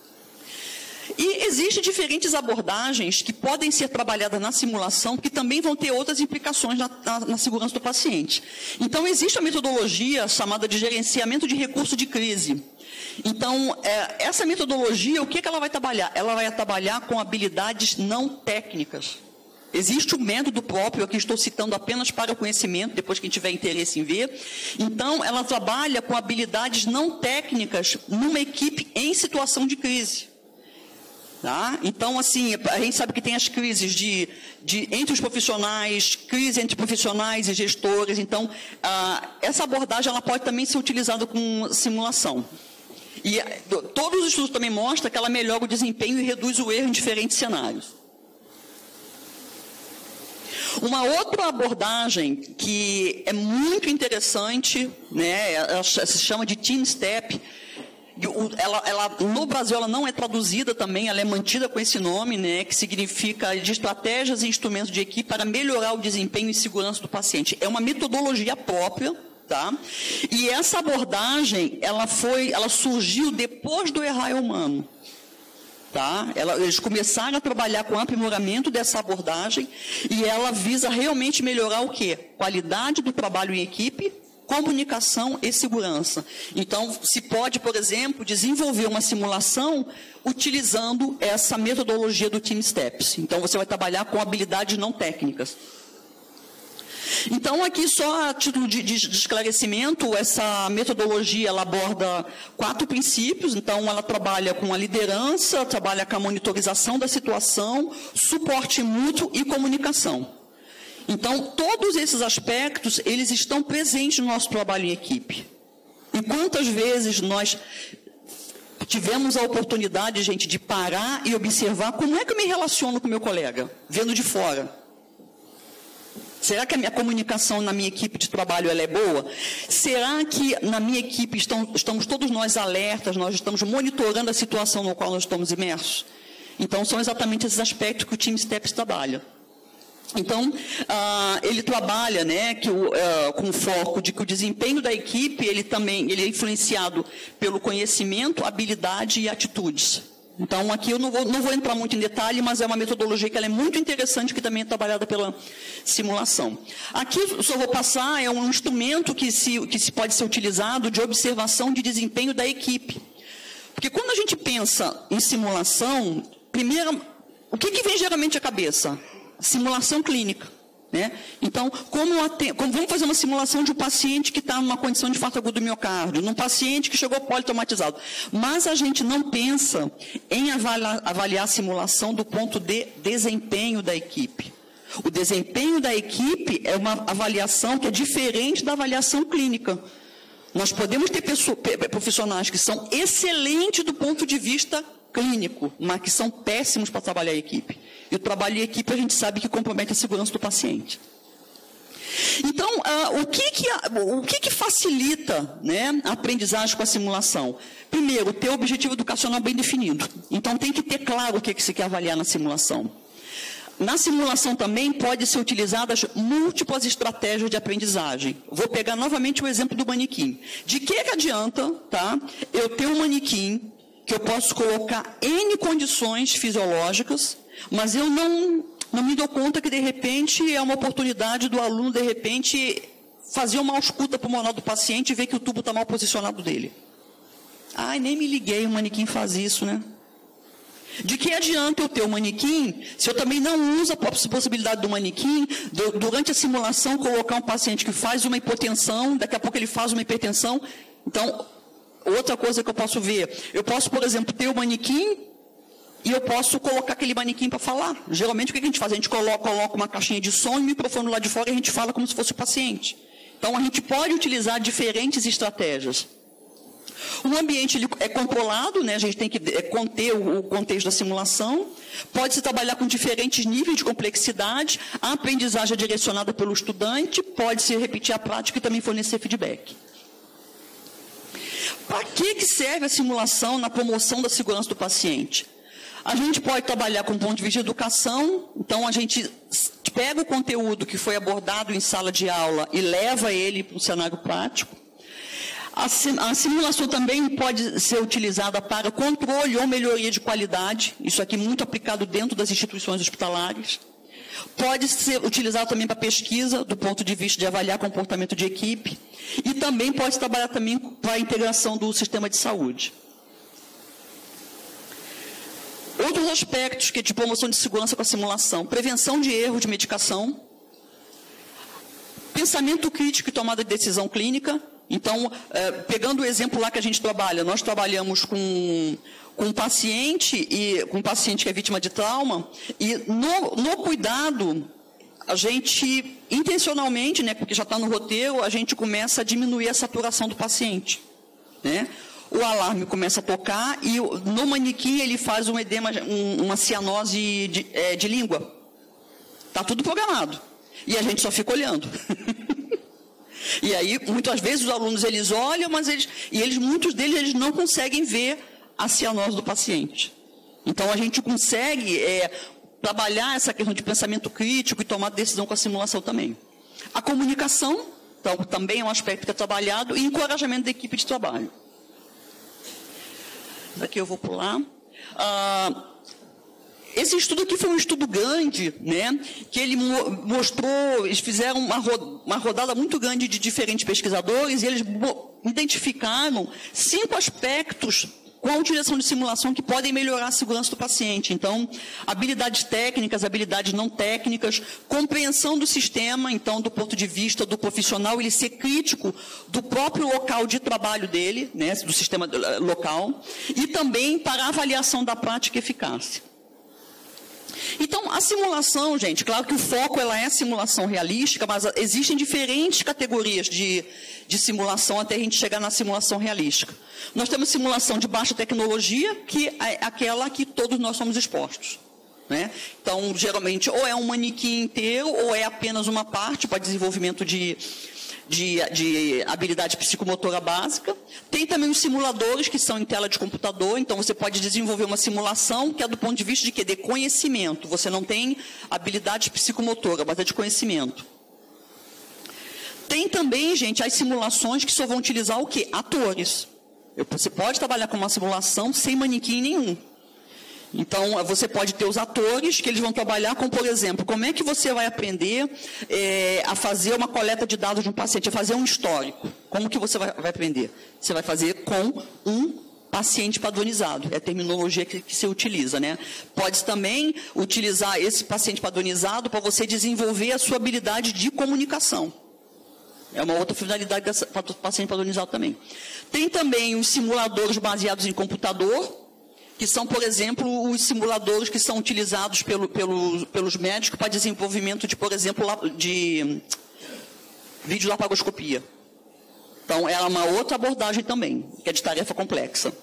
E existem diferentes abordagens que podem ser trabalhadas na simulação, que também vão ter outras implicações na segurança do paciente. Então, existe a metodologia chamada de gerenciamento de recurso de crise. Então, essa metodologia, o que ela vai trabalhar? Ela vai trabalhar com habilidades não técnicas. Existe um método próprio, aqui estou citando apenas para o conhecimento, depois quem tiver interesse em ver. Então, ela trabalha com habilidades não técnicas numa equipe em situação de crise. Tá? Então, assim, a gente sabe que tem as crises entre os profissionais, crise entre profissionais e gestores. Então, essa abordagem ela pode também ser utilizada com simulação. E todos os estudos também mostram que ela melhora o desempenho e reduz o erro em diferentes cenários. Uma outra abordagem que é muito interessante, né, ela se chama de Team Step. No Brasil ela não é traduzida também, ela é mantida com esse nome, né, que significa de estratégias e instrumentos de equipe para melhorar o desempenho e segurança do paciente. É uma metodologia própria, tá? E essa abordagem, ela surgiu depois do errar humano. Tá? Eles começaram a trabalhar com o aprimoramento dessa abordagem e ela visa realmente melhorar o quê? Qualidade do trabalho em equipe, comunicação e segurança. Então, se pode, por exemplo, desenvolver uma simulação utilizando essa metodologia do Team Steps. Então, você vai trabalhar com habilidades não técnicas. Então, aqui só a título de esclarecimento, essa metodologia ela aborda 4 princípios. Então, ela trabalha com a liderança, trabalha com a monitorização da situação, suporte mútuo e comunicação. Então, todos esses aspectos, eles estão presentes no nosso trabalho em equipe. E quantas vezes nós tivemos a oportunidade, gente, de parar e observar como é que eu me relaciono com o meu colega, vendo de fora. Será que a minha comunicação na minha equipe de trabalho ela é boa? Será que na minha equipe estamos todos nós alertas, nós estamos monitorando a situação no qual nós estamos imersos? Então, são exatamente esses aspectos que o Team Steps trabalha. Então, ele trabalha, né, com foco de que o desempenho da equipe, ele é influenciado pelo conhecimento, habilidade e atitudes. Então, aqui eu não vou entrar muito em detalhe, mas é uma metodologia que ela é muito interessante, que também é trabalhada pela simulação. Aqui, eu só vou passar, é um instrumento que pode ser utilizado de observação de desempenho da equipe. Porque quando a gente pensa em simulação, primeiro, o que vem geralmente à cabeça? Simulação clínica. Né? Então, vamos fazer uma simulação de um paciente que está numa condição de infarto agudo do miocárdio, num paciente que chegou politraumatizado. Mas a gente não pensa em avaliar a simulação do ponto de desempenho da equipe. O desempenho da equipe é uma avaliação que é diferente da avaliação clínica. Nós podemos ter profissionais que são excelentes do ponto de vista clínico, mas que são péssimos para trabalhar em equipe. E o trabalho em equipe a gente sabe que compromete a segurança do paciente. Então, o que facilita, né, a aprendizagem com a simulação? Primeiro, ter o objetivo educacional bem definido. Então, tem que ter claro o que se quer avaliar na simulação. Na simulação também pode ser utilizadas múltiplas estratégias de aprendizagem. Vou pegar novamente o exemplo do manequim. De que adianta, tá, eu ter um manequim que eu posso colocar N condições fisiológicas, mas eu não me dou conta que, de repente, é uma oportunidade do aluno, de repente, fazer uma ausculta pulmonar do paciente e ver que o tubo está mal posicionado dele. Ai, nem me liguei, o manequim faz isso, né? De que adianta eu ter o manequim, se eu também não uso a possibilidade do manequim, durante a simulação, colocar um paciente que faz uma hipotensão, daqui a pouco ele faz uma hipertensão. Então, outra coisa que eu posso ver, eu posso, por exemplo, ter o manequim e eu posso colocar aquele manequim para falar. Geralmente, o que a gente faz? A gente coloca uma caixinha de som e um microfone lá de fora e a gente fala como se fosse o paciente. Então, a gente pode utilizar diferentes estratégias. O ambiente ele é controlado, né? A gente tem que conter o contexto da simulação. Pode-se trabalhar com diferentes níveis de complexidade. A aprendizagem é direcionada pelo estudante. Pode-se repetir a prática e também fornecer feedback. Para que serve a simulação na promoção da segurança do paciente? A gente pode trabalhar com o ponto de vista de educação, então a gente pega o conteúdo que foi abordado em sala de aula e leva ele para o cenário prático. A simulação também pode ser utilizada para controle ou melhoria de qualidade, isso aqui muito aplicado dentro das instituições hospitalares. Pode ser utilizado também para pesquisa, do ponto de vista de avaliar comportamento de equipe, e também pode trabalhar também para a integração do sistema de saúde. Outros aspectos que de promoção de segurança com a simulação: prevenção de erro de medicação, pensamento crítico e tomada de decisão clínica. Então, pegando o exemplo lá que a gente trabalha, nós trabalhamos com um paciente que é vítima de trauma, e no cuidado, a gente, intencionalmente, né, porque já está no roteiro, a gente começa a diminuir a saturação do paciente, né? O alarme começa a tocar e no manequim ele faz um edema, uma cianose de língua. Está tudo programado. E a gente só fica olhando. E aí, muitas vezes, os alunos, eles olham, mas muitos deles eles não conseguem ver a cianose do paciente. Então, a gente consegue trabalhar essa questão de pensamento crítico e tomar decisão com a simulação também. A comunicação, então, também é um aspecto que é trabalhado, e encorajamento da equipe de trabalho. Aqui eu vou pular. Esse estudo aqui foi um estudo grande, né, que ele mostrou, eles fizeram uma rodada muito grande de diferentes pesquisadores, e eles identificaram 5 aspectos com a utilização de simulação que podem melhorar a segurança do paciente. Então, habilidades técnicas, habilidades não técnicas, compreensão do sistema, então, do ponto de vista do profissional, ele ser crítico do próprio local de trabalho dele, né, do sistema local, e também para a avaliação da prática e eficácia. Então, a simulação, gente, claro que o foco ela é a simulação realística, mas existem diferentes categorias de simulação até a gente chegar na simulação realística. Nós temos simulação de baixa tecnologia, que é aquela que todos nós somos expostos, né? Então, geralmente, ou é um manequim inteiro, ou é apenas uma parte para desenvolvimento de habilidade psicomotora básica. Tem também os simuladores que são em tela de computador, então você pode desenvolver uma simulação que é do ponto de vista de quê? De conhecimento. Você não tem habilidade psicomotora, mas é de conhecimento. Tem também, gente, as simulações que só vão utilizar o quê? Atores. Você pode trabalhar com uma simulação sem manequim nenhum. Então, você pode ter os atores que eles vão trabalhar com, por exemplo, como é que você vai aprender a fazer uma coleta de dados de um paciente, a fazer um histórico. Como que você vai aprender? Você vai fazer com um paciente padronizado, é a terminologia que se utiliza, né? Pode também utilizar esse paciente padronizado para você desenvolver a sua habilidade de comunicação. É uma outra finalidade do paciente padronizado também. Tem também os simuladores baseados em computador, que são, por exemplo, os simuladores que são utilizados pelos médicos para desenvolvimento de, por exemplo, de videolaparoscopia. Então, é uma outra abordagem também, que é de tarefa complexa.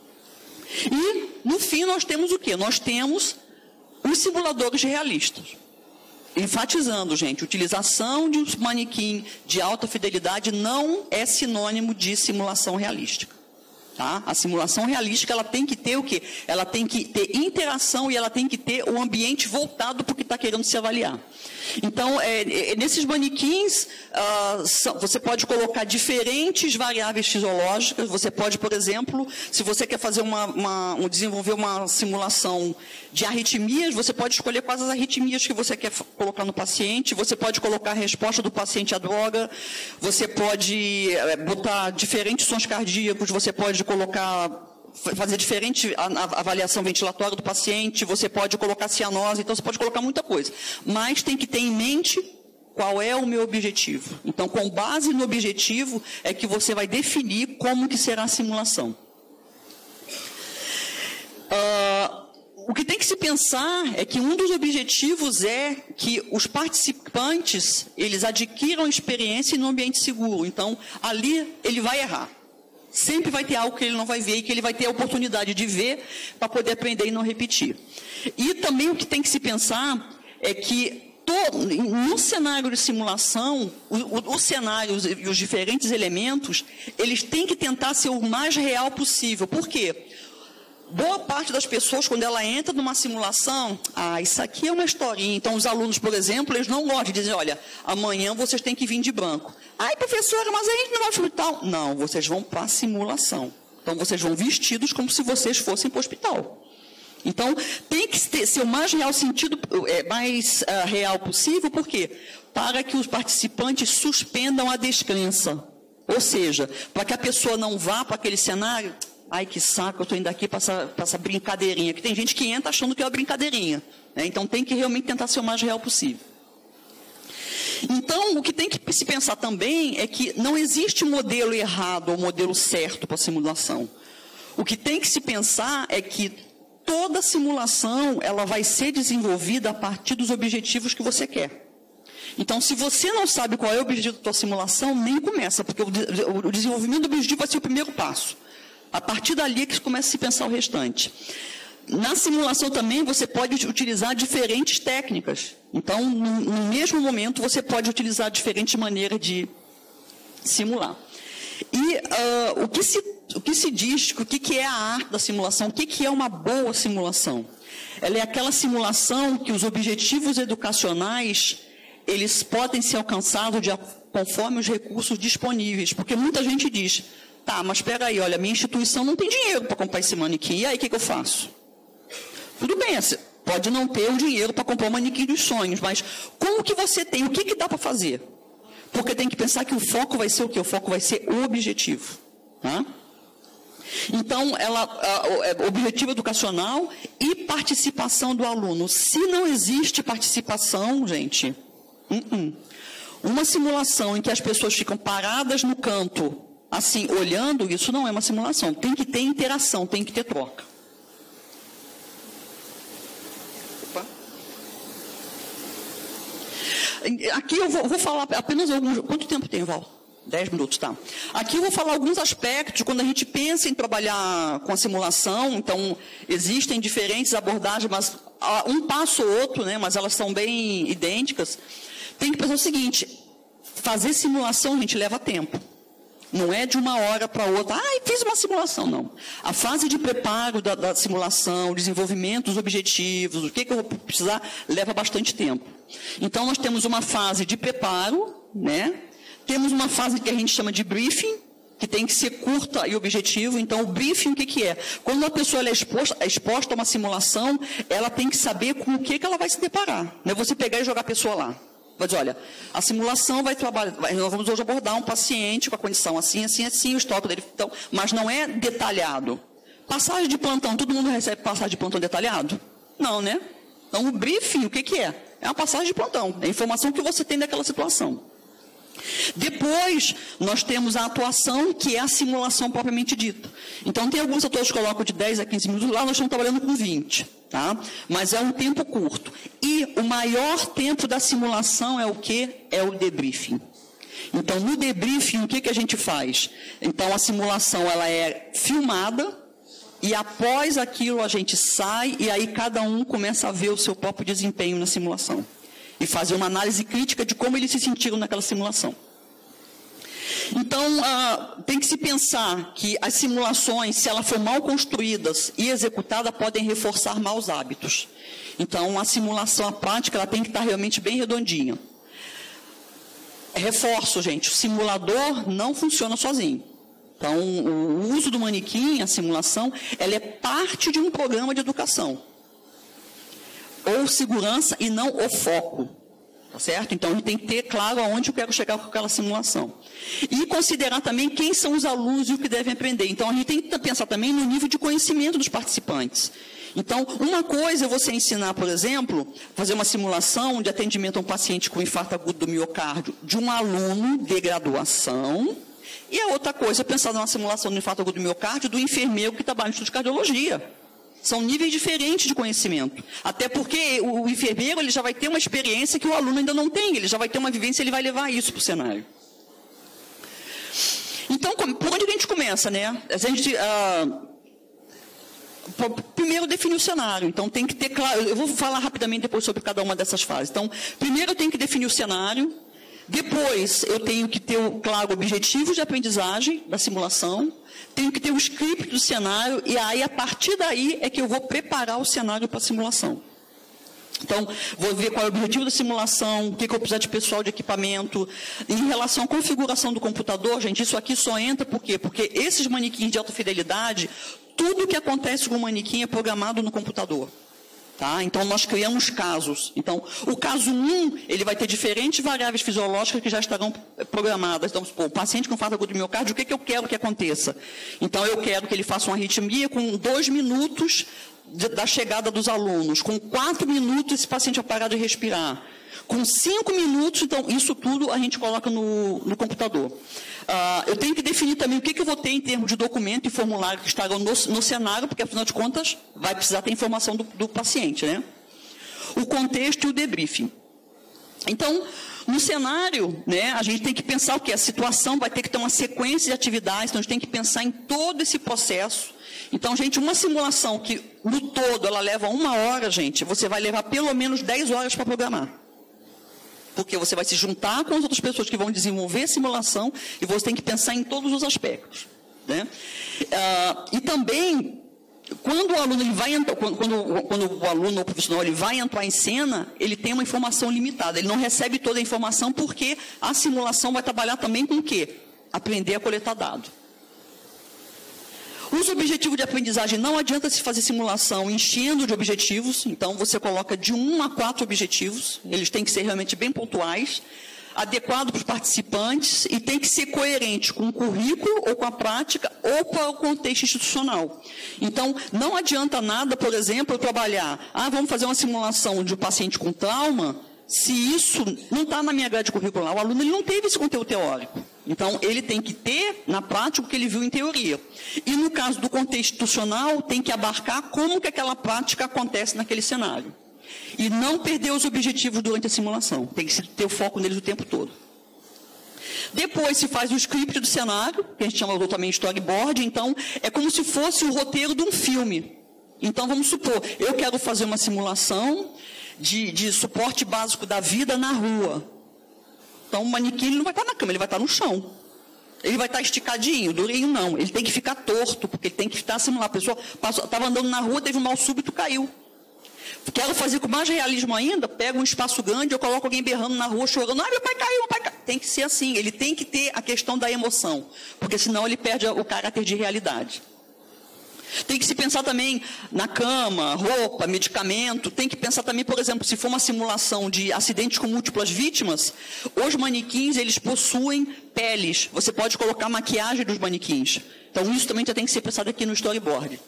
E, no fim, nós temos o quê? Nós temos os simuladores realistas. Enfatizando, gente, utilização de um manequim de alta fidelidade não é sinônimo de simulação realística. Tá? A simulação realística ela tem que ter o quê? Ela tem que ter interação e ela tem que ter o ambiente voltado para o que está querendo se avaliar. Então, nesses manequins, você pode colocar diferentes variáveis fisiológicas. Você pode, por exemplo, se você quer fazer desenvolver uma simulação de arritmias, você pode escolher quais as arritmias que você quer colocar no paciente. Você pode colocar a resposta do paciente à droga. Você pode botar diferentes sons cardíacos. Você pode fazer diferente avaliação ventilatória do paciente, você pode colocar cianose, então você pode colocar muita coisa. Mas tem que ter em mente qual é o meu objetivo. Então, com base no objetivo, é que você vai definir como que será a simulação. O que tem que se pensar é que um dos objetivos é que os participantes, eles adquiram experiência no ambiente seguro. Então, ali ele vai errar. Sempre vai ter algo que ele não vai ver e que ele vai ter a oportunidade de ver para poder aprender e não repetir. E também o que tem que se pensar é que no cenário de simulação, os cenários e os diferentes elementos, eles têm que tentar ser o mais real possível. Por quê? Boa parte das pessoas, quando ela entra numa simulação, isso aqui é uma historinha. Então, os alunos, por exemplo, eles não gostam de dizer, olha, amanhã vocês têm que vir de branco. Professora, mas a gente não vai para o hospital. Não, vocês vão para a simulação. Então, vocês vão vestidos como se vocês fossem para o hospital. Então, tem que ser o mais real real possível, por quê? Para que os participantes suspendam a descrença. Ou seja, para que a pessoa não vá para aquele cenário, que saco, eu estou indo aqui para essa brincadeirinha, que tem gente que entra achando que é uma brincadeirinha. Né? Então, tem que realmente tentar ser o mais real possível. Então, o que tem que se pensar também é que não existe modelo errado ou modelo certo para a simulação. O que tem que se pensar é que toda simulação ela vai ser desenvolvida a partir dos objetivos que você quer. Então, se você não sabe qual é o objetivo da sua simulação, nem começa, porque o desenvolvimento do objetivo vai ser o primeiro passo. A partir dali é que começa a se pensar o restante. Na simulação também você pode utilizar diferentes técnicas. Então, no mesmo momento, você pode utilizar diferentes maneiras de simular. E o que se diz, o que é a arte da simulação, o que é uma boa simulação? Ela é aquela simulação que os objetivos educacionais, eles podem ser alcançados conforme os recursos disponíveis. Porque muita gente diz, mas espera aí, olha, minha instituição não tem dinheiro para comprar esse manequim, e aí o que eu faço? Tudo bem, você pode não ter o dinheiro para comprar o manequim dos sonhos, mas como que você tem? O que dá para fazer? Porque tem que pensar que o foco vai ser o quê? O foco vai ser o objetivo. Tá? Então, objetivo educacional e participação do aluno. Se não existe participação, gente, uma simulação em que as pessoas ficam paradas no canto, assim, olhando, isso não é uma simulação. Tem que ter interação, tem que ter troca. Aqui eu vou falar apenas alguns... Quanto tempo tem, Val? 10 minutos, tá. Aqui eu vou falar alguns aspectos, quando a gente pensa em trabalhar com a simulação, então, existem diferentes abordagens, mas um passo ou outro, né, mas elas são bem idênticas. Tem que pensar o seguinte, fazer simulação, gente, leva tempo. Não é de uma hora para outra, fiz uma simulação, não. A fase de preparo da simulação, o desenvolvimento dos objetivos, o que eu vou precisar, leva bastante tempo. Então, nós temos uma fase de preparo, né? Temos uma fase que a gente chama de briefing, que tem que ser curta e objetivo. Então, o briefing, o que é? Quando a pessoa é exposta a uma simulação, ela tem que saber com o que ela vai se deparar. Não é você pegar e jogar a pessoa lá. Vai dizer, olha, a simulação vai trabalhar, nós vamos hoje abordar um paciente com a condição assim, assim, assim, o histórico dele, então, mas não é detalhado. Passagem de plantão, todo mundo recebe passagem de plantão detalhado? Não, né? Então, o briefing, o que é? É uma passagem de plantão, é a informação que você tem daquela situação. Depois, nós temos a atuação, que é a simulação propriamente dita. Então, tem alguns atores que colocam de 10 a 15 minutos, lá nós estamos trabalhando com 20, tá? Mas é um tempo curto. E o maior tempo da simulação é o quê? É o debriefing. Então, no debriefing, o que a gente faz? Então, a simulação ela é filmada, e após aquilo a gente sai, e aí cada um começa a ver o seu próprio desempenho na simulação. E fazer uma análise crítica de como eles se sentiram naquela simulação. Então, tem que se pensar que as simulações, se elas forem mal construídas e executadas, podem reforçar maus hábitos. Então, a simulação, a prática, ela tem que estar realmente bem redondinha. Reforço, gente, o simulador não funciona sozinho. Então, o uso do manequim, a simulação, ela é parte de um programa de educação. Ou segurança e não o foco. Tá certo? Então, a gente tem que ter claro aonde eu quero chegar com aquela simulação. E considerar também quem são os alunos e o que devem aprender. Então, a gente tem que pensar também no nível de conhecimento dos participantes. Então, uma coisa é você ensinar, por exemplo, fazer uma simulação de atendimento a um paciente com infarto agudo do miocárdio de um aluno de graduação. E a outra coisa é pensar numa simulação de infarto agudo do miocárdio do enfermeiro que trabalha no Instituto de Cardiologia. São níveis diferentes de conhecimento. Até porque o enfermeiro ele já vai ter uma experiência que o aluno ainda não tem. Ele já vai ter uma vivência, ele vai levar isso para o cenário. Então, por onde a gente começa, né? A gente, primeiro, definir o cenário. Então, tem que ter claro... Eu vou falar rapidamente depois sobre cada uma dessas fases. Então, primeiro, eu tenho que definir o cenário. Depois, eu tenho que ter, claro, objetivos de aprendizagem da simulação, tenho que ter o script do cenário, e aí, a partir daí, é que eu vou preparar o cenário para a simulação. Então, vou ver qual é o objetivo da simulação, o que eu vou precisar de pessoal, de equipamento. Em relação à configuração do computador, gente, isso aqui só entra por quê? Porque esses manequins de alta fidelidade, tudo que acontece com o manequim é programado no computador. Tá? Então, nós criamos casos. Então, o caso 1, ele vai ter diferentes variáveis fisiológicas que já estarão programadas. Então, o paciente com infarto agudo do miocárdio, o que eu quero que aconteça? Então, eu quero que ele faça uma arritmia com 2 minutos da chegada dos alunos. Com 4 minutos, esse paciente vai parar de respirar. Com 5 minutos, então, isso tudo a gente coloca no computador. Eu tenho que definir também o que eu vou ter em termos de documento e formulário que estarão no cenário, porque, afinal de contas, vai precisar ter informação do paciente, né? O contexto e o debriefing. Então, no cenário, né, a gente tem que pensar o que? A situação vai ter que ter uma sequência de atividades, então a gente tem que pensar em todo esse processo. Então, gente, uma simulação que, no todo, ela leva 1 hora, gente, você vai levar pelo menos 10 horas para programar. Porque você vai se juntar com as outras pessoas que vão desenvolver a simulação e você tem que pensar em todos os aspectos. Né? E também, quando o aluno ele vai entrar, quando o aluno ou o profissional ele vai entrar em cena, ele tem uma informação limitada. Ele não recebe toda a informação porque a simulação vai trabalhar também com o quê? Aprender a coletar dado. Os objetivos de aprendizagem, não adianta se fazer simulação enchendo de objetivos, então você coloca de 1 a 4 objetivos, eles têm que ser realmente bem pontuais, adequado para os participantes e tem que ser coerente com o currículo ou com a prática ou para o contexto institucional. Então, não adianta nada, por exemplo, eu trabalhar, vamos fazer uma simulação de um paciente com trauma, se isso não está na minha grade curricular, o aluno ele não teve esse conteúdo teórico. Então, ele tem que ter, na prática, o que ele viu em teoria. E, no caso do contexto institucional, tem que abarcar como que aquela prática acontece naquele cenário. E não perder os objetivos durante a simulação. Tem que ter o foco neles o tempo todo. Depois se faz o script do cenário, que a gente chama também storyboard. Então, é como se fosse o roteiro de um filme. Então, vamos supor, eu quero fazer uma simulação de suporte básico da vida na rua. Então, o manequim ele não vai estar na cama, ele vai estar no chão. Ele vai estar esticadinho, durinho não. Ele tem que ficar torto, porque ele tem que estar simular. A pessoa estava andando na rua, teve um mal súbito, caiu. Quero fazer com mais realismo ainda, pego um espaço grande, eu coloco alguém berrando na rua, chorando, meu pai caiu, meu pai caiu. Tem que ser assim, ele tem que ter a questão da emoção, porque senão ele perde o caráter de realidade. Tem que se pensar também na cama, roupa, medicamento. Tem que pensar também, por exemplo, se for uma simulação de acidentes com múltiplas vítimas, os manequins, eles possuem peles. Você pode colocar maquiagem dos manequins. Então, isso também já tem que ser pensado aqui no storyboard.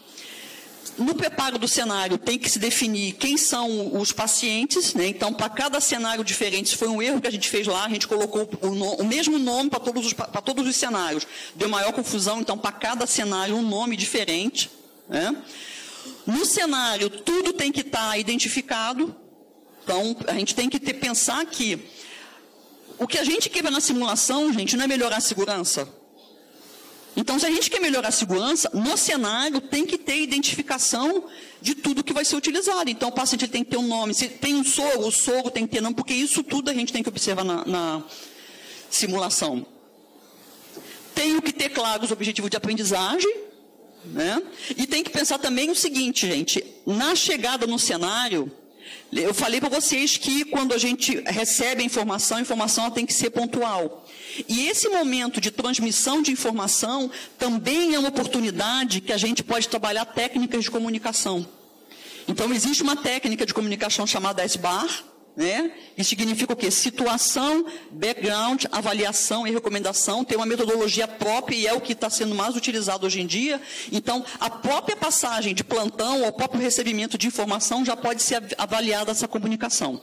No preparo do cenário, tem que se definir quem são os pacientes, né? Então, para cada cenário diferente, isso foi um erro que a gente fez lá, a gente colocou o mesmo nome para todos os cenários. Deu maior confusão, então, para cada cenário, um nome diferente. Né? No cenário, tudo tem que estar identificado. Então, a gente tem que pensar que o que a gente quer na simulação, gente, não é melhorar a segurança. Então, se a gente quer melhorar a segurança, no cenário tem que ter identificação de tudo que vai ser utilizado. Então, o paciente tem que ter um nome. Se tem um soro, o soro tem que ter nome, porque isso tudo a gente tem que observar na simulação. Tenho que ter, claro, os objetivos de aprendizagem, né? E tem que pensar também o seguinte, gente, na chegada no cenário, eu falei para vocês que quando a gente recebe a informação ela tem que ser pontual. E esse momento de transmissão de informação também é uma oportunidade que a gente pode trabalhar técnicas de comunicação. Então, existe uma técnica de comunicação chamada SBAR, né? Isso significa o quê? Situação, background, avaliação e recomendação. Tem uma metodologia própria e é o que está sendo mais utilizado hoje em dia. Então, a própria passagem de plantão ou o próprio recebimento de informação já pode ser avaliada essa comunicação.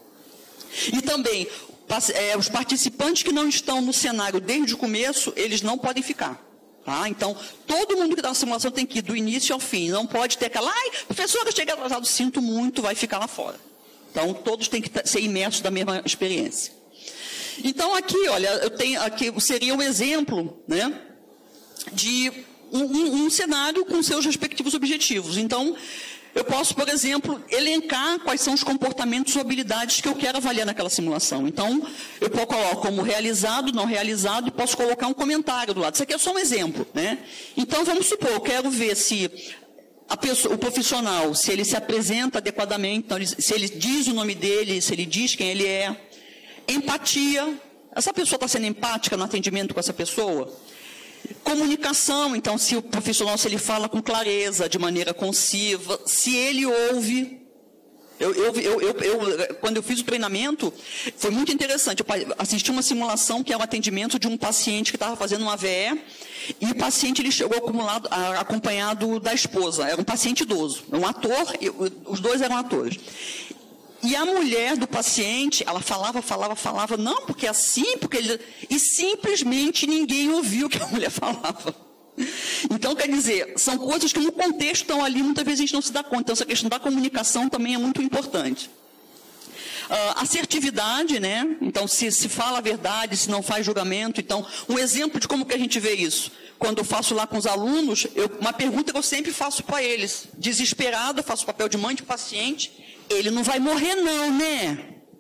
E também, os participantes que não estão no cenário desde o começo, eles não podem ficar. Tá? Então, todo mundo que está na simulação tem que ir do início ao fim. Não pode ter aquela, professor, eu cheguei atrasado, sinto muito, vai ficar lá fora. Então, todos têm que ser imersos da mesma experiência. Então, aqui, olha, eu tenho aqui seria um exemplo, né, de um cenário com seus respectivos objetivos. Então, Eu posso, por exemplo, elencar quais são os comportamentos ou habilidades que eu quero avaliar naquela simulação. Então, eu coloco como realizado, não realizado, e posso colocar um comentário do lado. Isso aqui é só um exemplo, né? Então, vamos supor, eu quero ver se o profissional, se ele se apresenta adequadamente, então, se ele diz o nome dele, se ele diz quem ele é. Empatia. Essa pessoa está sendo empática no atendimento com essa pessoa? Comunicação, então, se o profissional, se ele fala com clareza, de maneira concisa, se ele ouve. Quando eu fiz o treinamento, foi muito interessante. Eu assisti uma simulação que é o atendimento de um paciente que estava fazendo uma AVE, e o paciente ele chegou acompanhado da esposa. Era um paciente idoso, um ator, os dois eram atores. E a mulher do paciente, ela falava, não, porque é assim, porque ele... E simplesmente ninguém ouviu o que a mulher falava. Então, quer dizer, são coisas que no contexto estão ali, muitas vezes a gente não se dá conta. Então, essa questão da comunicação também é muito importante. Assertividade, né? Então, se fala a verdade, se não faz julgamento. Então, um exemplo de como que a gente vê isso. Quando eu faço lá com os alunos, uma pergunta que eu sempre faço para eles. Desesperado, eu faço o papel de mãe de paciente. Ele não vai morrer não, né?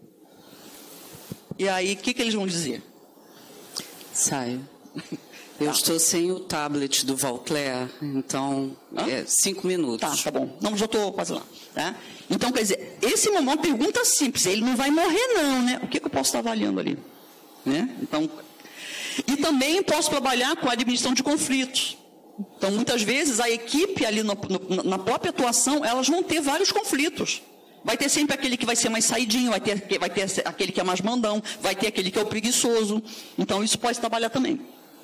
E aí, o que eles vão dizer? Saio. Eu estou sem o tablet do Valcler, então, 5 minutos. Tá bom. Não, já estou quase lá. Tá? Então, quer dizer, esse é uma pergunta simples. Ele não vai morrer não, né? O que eu posso estar avaliando ali? Né? Então, e também posso trabalhar com a administração de conflitos. Então, muitas vezes, a equipe ali na própria atuação, elas vão ter vários conflitos. Vai ter sempre aquele que vai ser mais saidinho, vai ter aquele que é mais mandão, vai ter aquele que é o preguiçoso. Então, isso pode trabalhar também.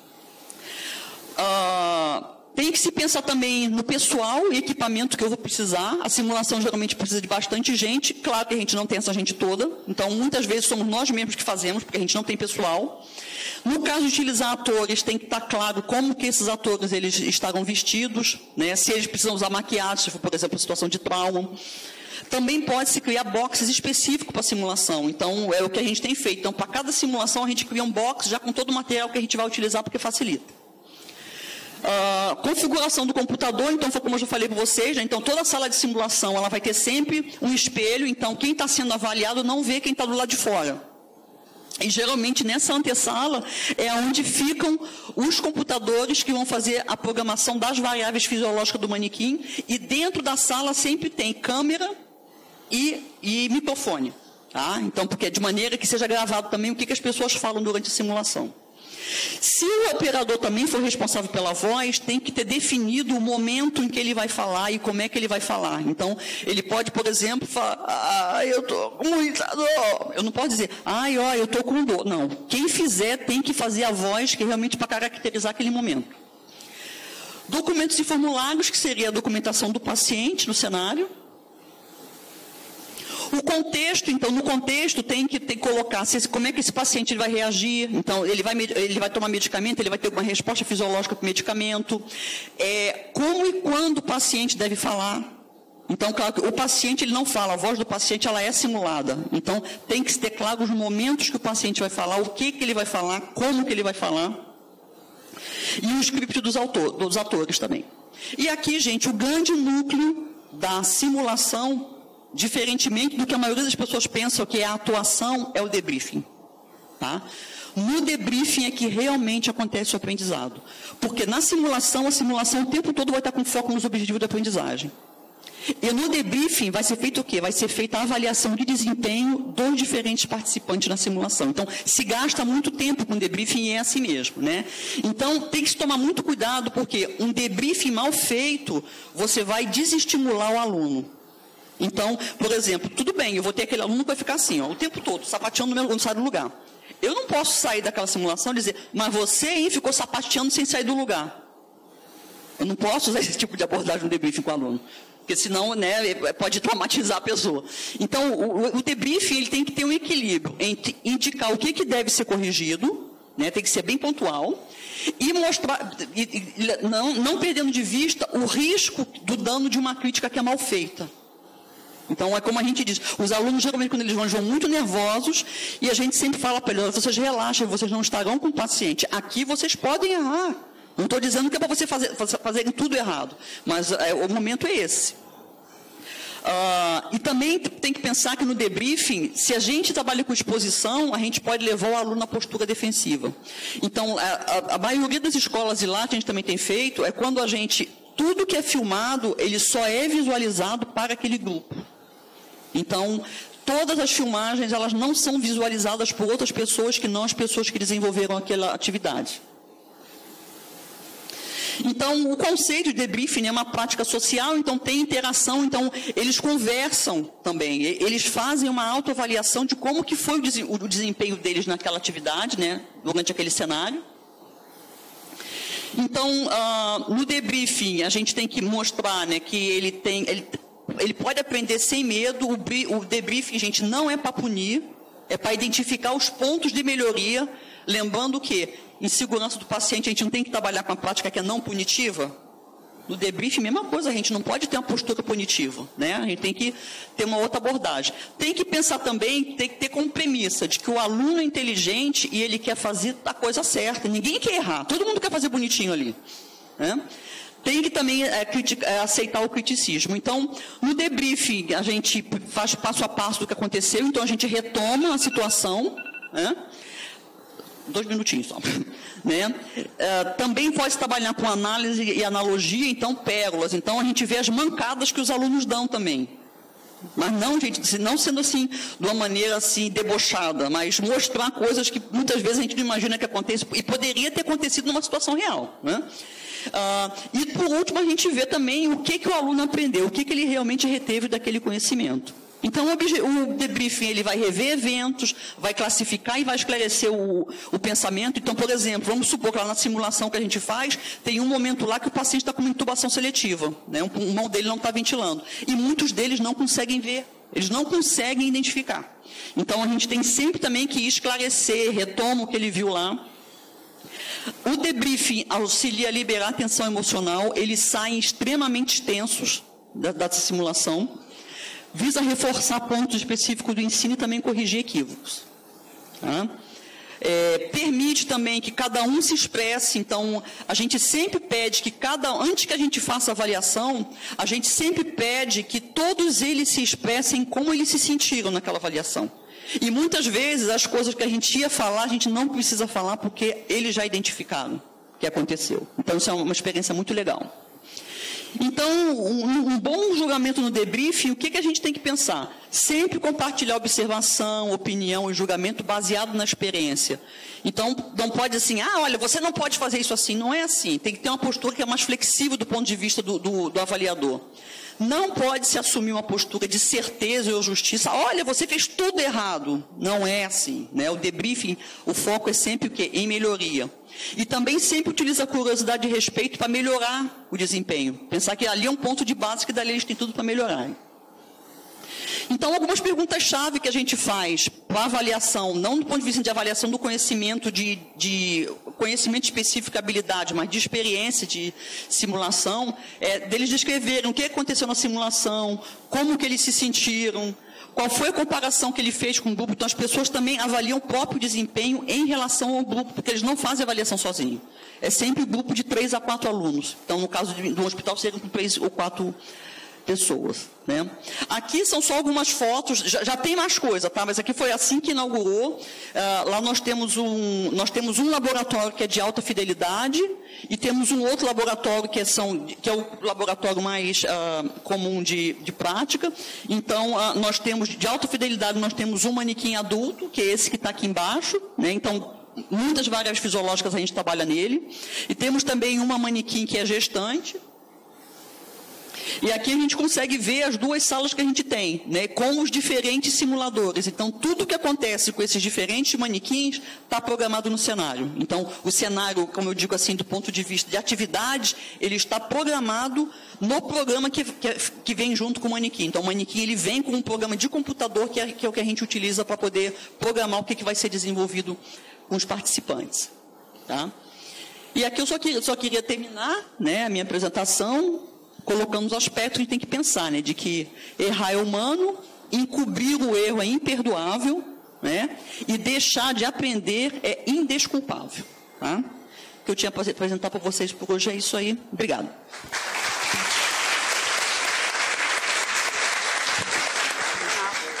Tem que se pensar também no pessoal e equipamento que eu vou precisar. A simulação geralmente precisa de bastante gente. Claro que a gente não tem essa gente toda. Então, muitas vezes, somos nós mesmos que fazemos, porque a gente não tem pessoal. No caso de utilizar atores, tem que estar claro como que esses atores eles estarão vestidos, né? Se eles precisam usar maquiagem, se for, por exemplo, situação de trauma. Também pode-se criar boxes específicos para a simulação. Então, é o que a gente tem feito. Então, para cada simulação, a gente cria um box já com todo o material que a gente vai utilizar, porque facilita. Configuração do computador, então, foi como eu já falei para vocês, né? Então, toda a sala de simulação, ela vai ter sempre um espelho, então, quem está sendo avaliado não vê quem está do lado de fora. E, geralmente, nessa antessala, é onde ficam os computadores que vão fazer a programação das variáveis fisiológicas do manequim, e dentro da sala sempre tem câmera e microfone. Tá? Então, porque de maneira que seja gravado também o que as pessoas falam durante a simulação. Se o operador também for responsável pela voz, tem que ter definido o momento em que ele vai falar e como é que ele vai falar. Então, ele pode, por exemplo, falar, eu estou com muita dor. Eu não posso dizer, eu estou com dor. Não, quem fizer tem que fazer a voz que realmente para caracterizar aquele momento. Documentos e formulários, que seria a documentação do paciente no cenário. O contexto, então, no contexto tem que colocar como é que esse paciente ele vai reagir. Então, ele vai tomar medicamento, ele vai ter uma resposta fisiológica para o medicamento. Como e quando o paciente deve falar. Então, claro, o paciente ele não fala, a voz do paciente ela é simulada. Então, tem que ter claro os momentos que o paciente vai falar, o que ele vai falar, como que ele vai falar. E o script dos atores também. E aqui, gente, o grande núcleo da simulação, diferentemente do que a maioria das pessoas pensam que é a atuação, é o debriefing. Tá? No debriefing é que realmente acontece o aprendizado. Porque na simulação, a simulação o tempo todo vai estar com foco nos objetivos da aprendizagem. E no debriefing vai ser feito o quê? Vai ser feita a avaliação de desempenho dos diferentes participantes na simulação. Então, se gasta muito tempo com debriefing e é assim mesmo, né? Então, tem que se tomar muito cuidado, porque um debriefing mal feito, você vai desestimular o aluno. Então, por exemplo, tudo bem, eu vou ter aquele aluno que vai ficar assim, o tempo todo, sapateando no sai do lugar. Eu não posso sair daquela simulação e dizer, mas você aí ficou sapateando sem sair do lugar. Eu não posso usar esse tipo de abordagem no debriefing com o aluno, porque senão, né, pode traumatizar a pessoa. Então, o debriefing ele tem que ter um equilíbrio entre indicar o que deve ser corrigido, né, tem que ser bem pontual, e mostrar, não perdendo de vista o risco do dano de uma crítica que é mal feita. Então, é como a gente diz, os alunos, geralmente, quando eles vão muito nervosos, e a gente sempre fala para eles, vocês relaxem, vocês não estarão com o paciente. Aqui vocês podem errar. Não estou dizendo que é para vocês fazerem tudo errado, mas o momento é esse. E também tem que pensar que no debriefing, se a gente trabalha com exposição, a gente pode levar o aluno à postura defensiva. Então, a maioria das escolas e lá que a gente também tem feito, é quando tudo que é filmado, ele só é visualizado para aquele grupo. Então, todas as filmagens, elas não são visualizadas por outras pessoas que não as pessoas que desenvolveram aquela atividade. Então, o conceito de debriefing é uma prática social, então tem interação, então eles conversam também, eles fazem uma autoavaliação de como que foi o desempenho deles naquela atividade, né, durante aquele cenário. Então, no debriefing, a gente tem que mostrar, né, que ele pode aprender sem medo. O debriefing, gente, não é para punir, é para identificar os pontos de melhoria, lembrando que em segurança do paciente, a gente não tem que trabalhar com a prática que é não punitiva. No debriefing, mesma coisa, a gente não pode ter uma postura punitiva, né? A gente tem que ter uma outra abordagem. Tem que pensar também, tem que ter como premissa de que o aluno é inteligente e ele quer fazer a coisa certa. Ninguém quer errar, todo mundo quer fazer bonitinho ali, né? Tem que também aceitar o criticismo. Então, no debriefing, a gente faz passo a passo do que aconteceu, então a gente retoma a situação, né? 2 minutinhos só. Né? Também pode trabalhar com análise e analogia, então pérolas. Então a gente vê as mancadas que os alunos dão também. Mas não, gente, não sendo assim, de uma maneira assim debochada, mas mostrar coisas que muitas vezes a gente não imagina que aconteça e poderia ter acontecido numa situação real. Né? E por último a gente vê também o que o aluno aprendeu, o que ele realmente reteve daquele conhecimento. Então, o debriefing ele vai rever eventos, vai classificar e vai esclarecer o pensamento. Então, por exemplo, vamos supor que lá na simulação que a gente faz, tem um momento lá que o paciente está com uma intubação seletiva, né? O pulmão dele não está ventilando. E muitos deles não conseguem ver, eles não conseguem identificar. Então, a gente tem sempre também que esclarecer, retoma o que ele viu lá. O debriefing auxilia a liberar a tensão emocional, eles saem extremamente tensos da simulação. Visa reforçar pontos específicos do ensino e também corrigir equívocos. Tá? Permite também que cada um se expresse, então a gente sempre pede que antes que a gente faça a avaliação, a gente sempre pede que todos eles se expressem como eles se sentiram naquela avaliação. E muitas vezes as coisas que a gente ia falar, a gente não precisa falar porque eles já identificaram o que aconteceu. Então isso é uma experiência muito legal. Então, um bom julgamento no debriefing, o que a gente tem que pensar? Sempre compartilhar observação, opinião e julgamento baseado na experiência. Então, não pode assim, olha, você não pode fazer isso assim. Não é assim. Tem que ter uma postura que é mais flexível do ponto de vista do avaliador. Não pode se assumir uma postura de certeza ou justiça. Olha, você fez tudo errado. Não é assim, né? O debriefing, o foco é sempre o quê? Em melhoria. E também sempre utiliza a curiosidade e respeito para melhorar o desempenho. Pensar que ali é um ponto de base que dali eles têm tudo para melhorar. Então, algumas perguntas-chave que a gente faz para avaliação, não do ponto de vista de avaliação do conhecimento, de conhecimento específico, habilidade, mas de experiência, de simulação, deles descreverem o que aconteceu na simulação, como que eles se sentiram, qual foi a comparação que ele fez com o grupo. Então, as pessoas também avaliam o próprio desempenho em relação ao grupo, porque eles não fazem avaliação sozinhos. É sempre um grupo de 3 a 4 alunos. Então, no caso de um hospital, seriam 3 ou 4 pessoas. Né? Aqui são só algumas fotos, já tem mais coisa, tá? Mas aqui foi assim que inaugurou. Lá nós temos um laboratório que é de alta fidelidade e temos um outro laboratório que é o laboratório mais comum de prática. Então, nós temos, de alta fidelidade, nós temos um manequim adulto, que é esse que está aqui embaixo, né? Então, muitas variáveis fisiológicas a gente trabalha nele. E temos também uma manequim que é gestante. E aqui a gente consegue ver as 2 salas que a gente tem, né, com os diferentes simuladores. Então, tudo que acontece com esses diferentes manequins está programado no cenário. Então, o cenário, como eu digo assim, do ponto de vista de atividades, ele está programado no programa que vem junto com o manequim. Então, o manequim ele vem com um programa de computador, que é o que a gente utiliza para poder programar o que vai ser desenvolvido com os participantes. Tá? E aqui eu só queria terminar, né, a minha apresentação, colocando os aspectos que a gente tem que pensar, né, de que errar é humano, encobrir o erro é imperdoável, né, e deixar de aprender é indesculpável. Tá? O que eu tinha para apresentar para vocês por hoje é isso aí. Obrigado.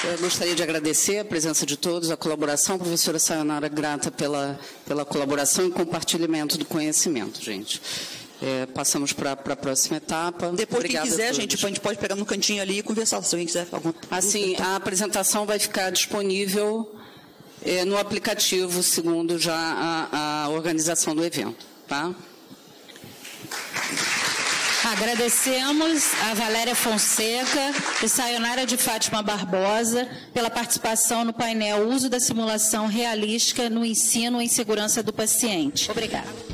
Eu gostaria de agradecer a presença de todos, a colaboração. Professora Sayonara, grata pela colaboração e compartilhamento do conhecimento, gente. Passamos para a próxima etapa. Depois, Obrigada, quem quiser, a gente pode pegar no cantinho ali e conversar, se alguém quiser. Assim, a apresentação vai ficar disponível no aplicativo, segundo já a organização do evento. Tá? Agradecemos a Valéria Fonseca e Sayonara de Fátima Barbosa pela participação no painel Uso da Simulação Realística no Ensino em Segurança do Paciente. Obrigada.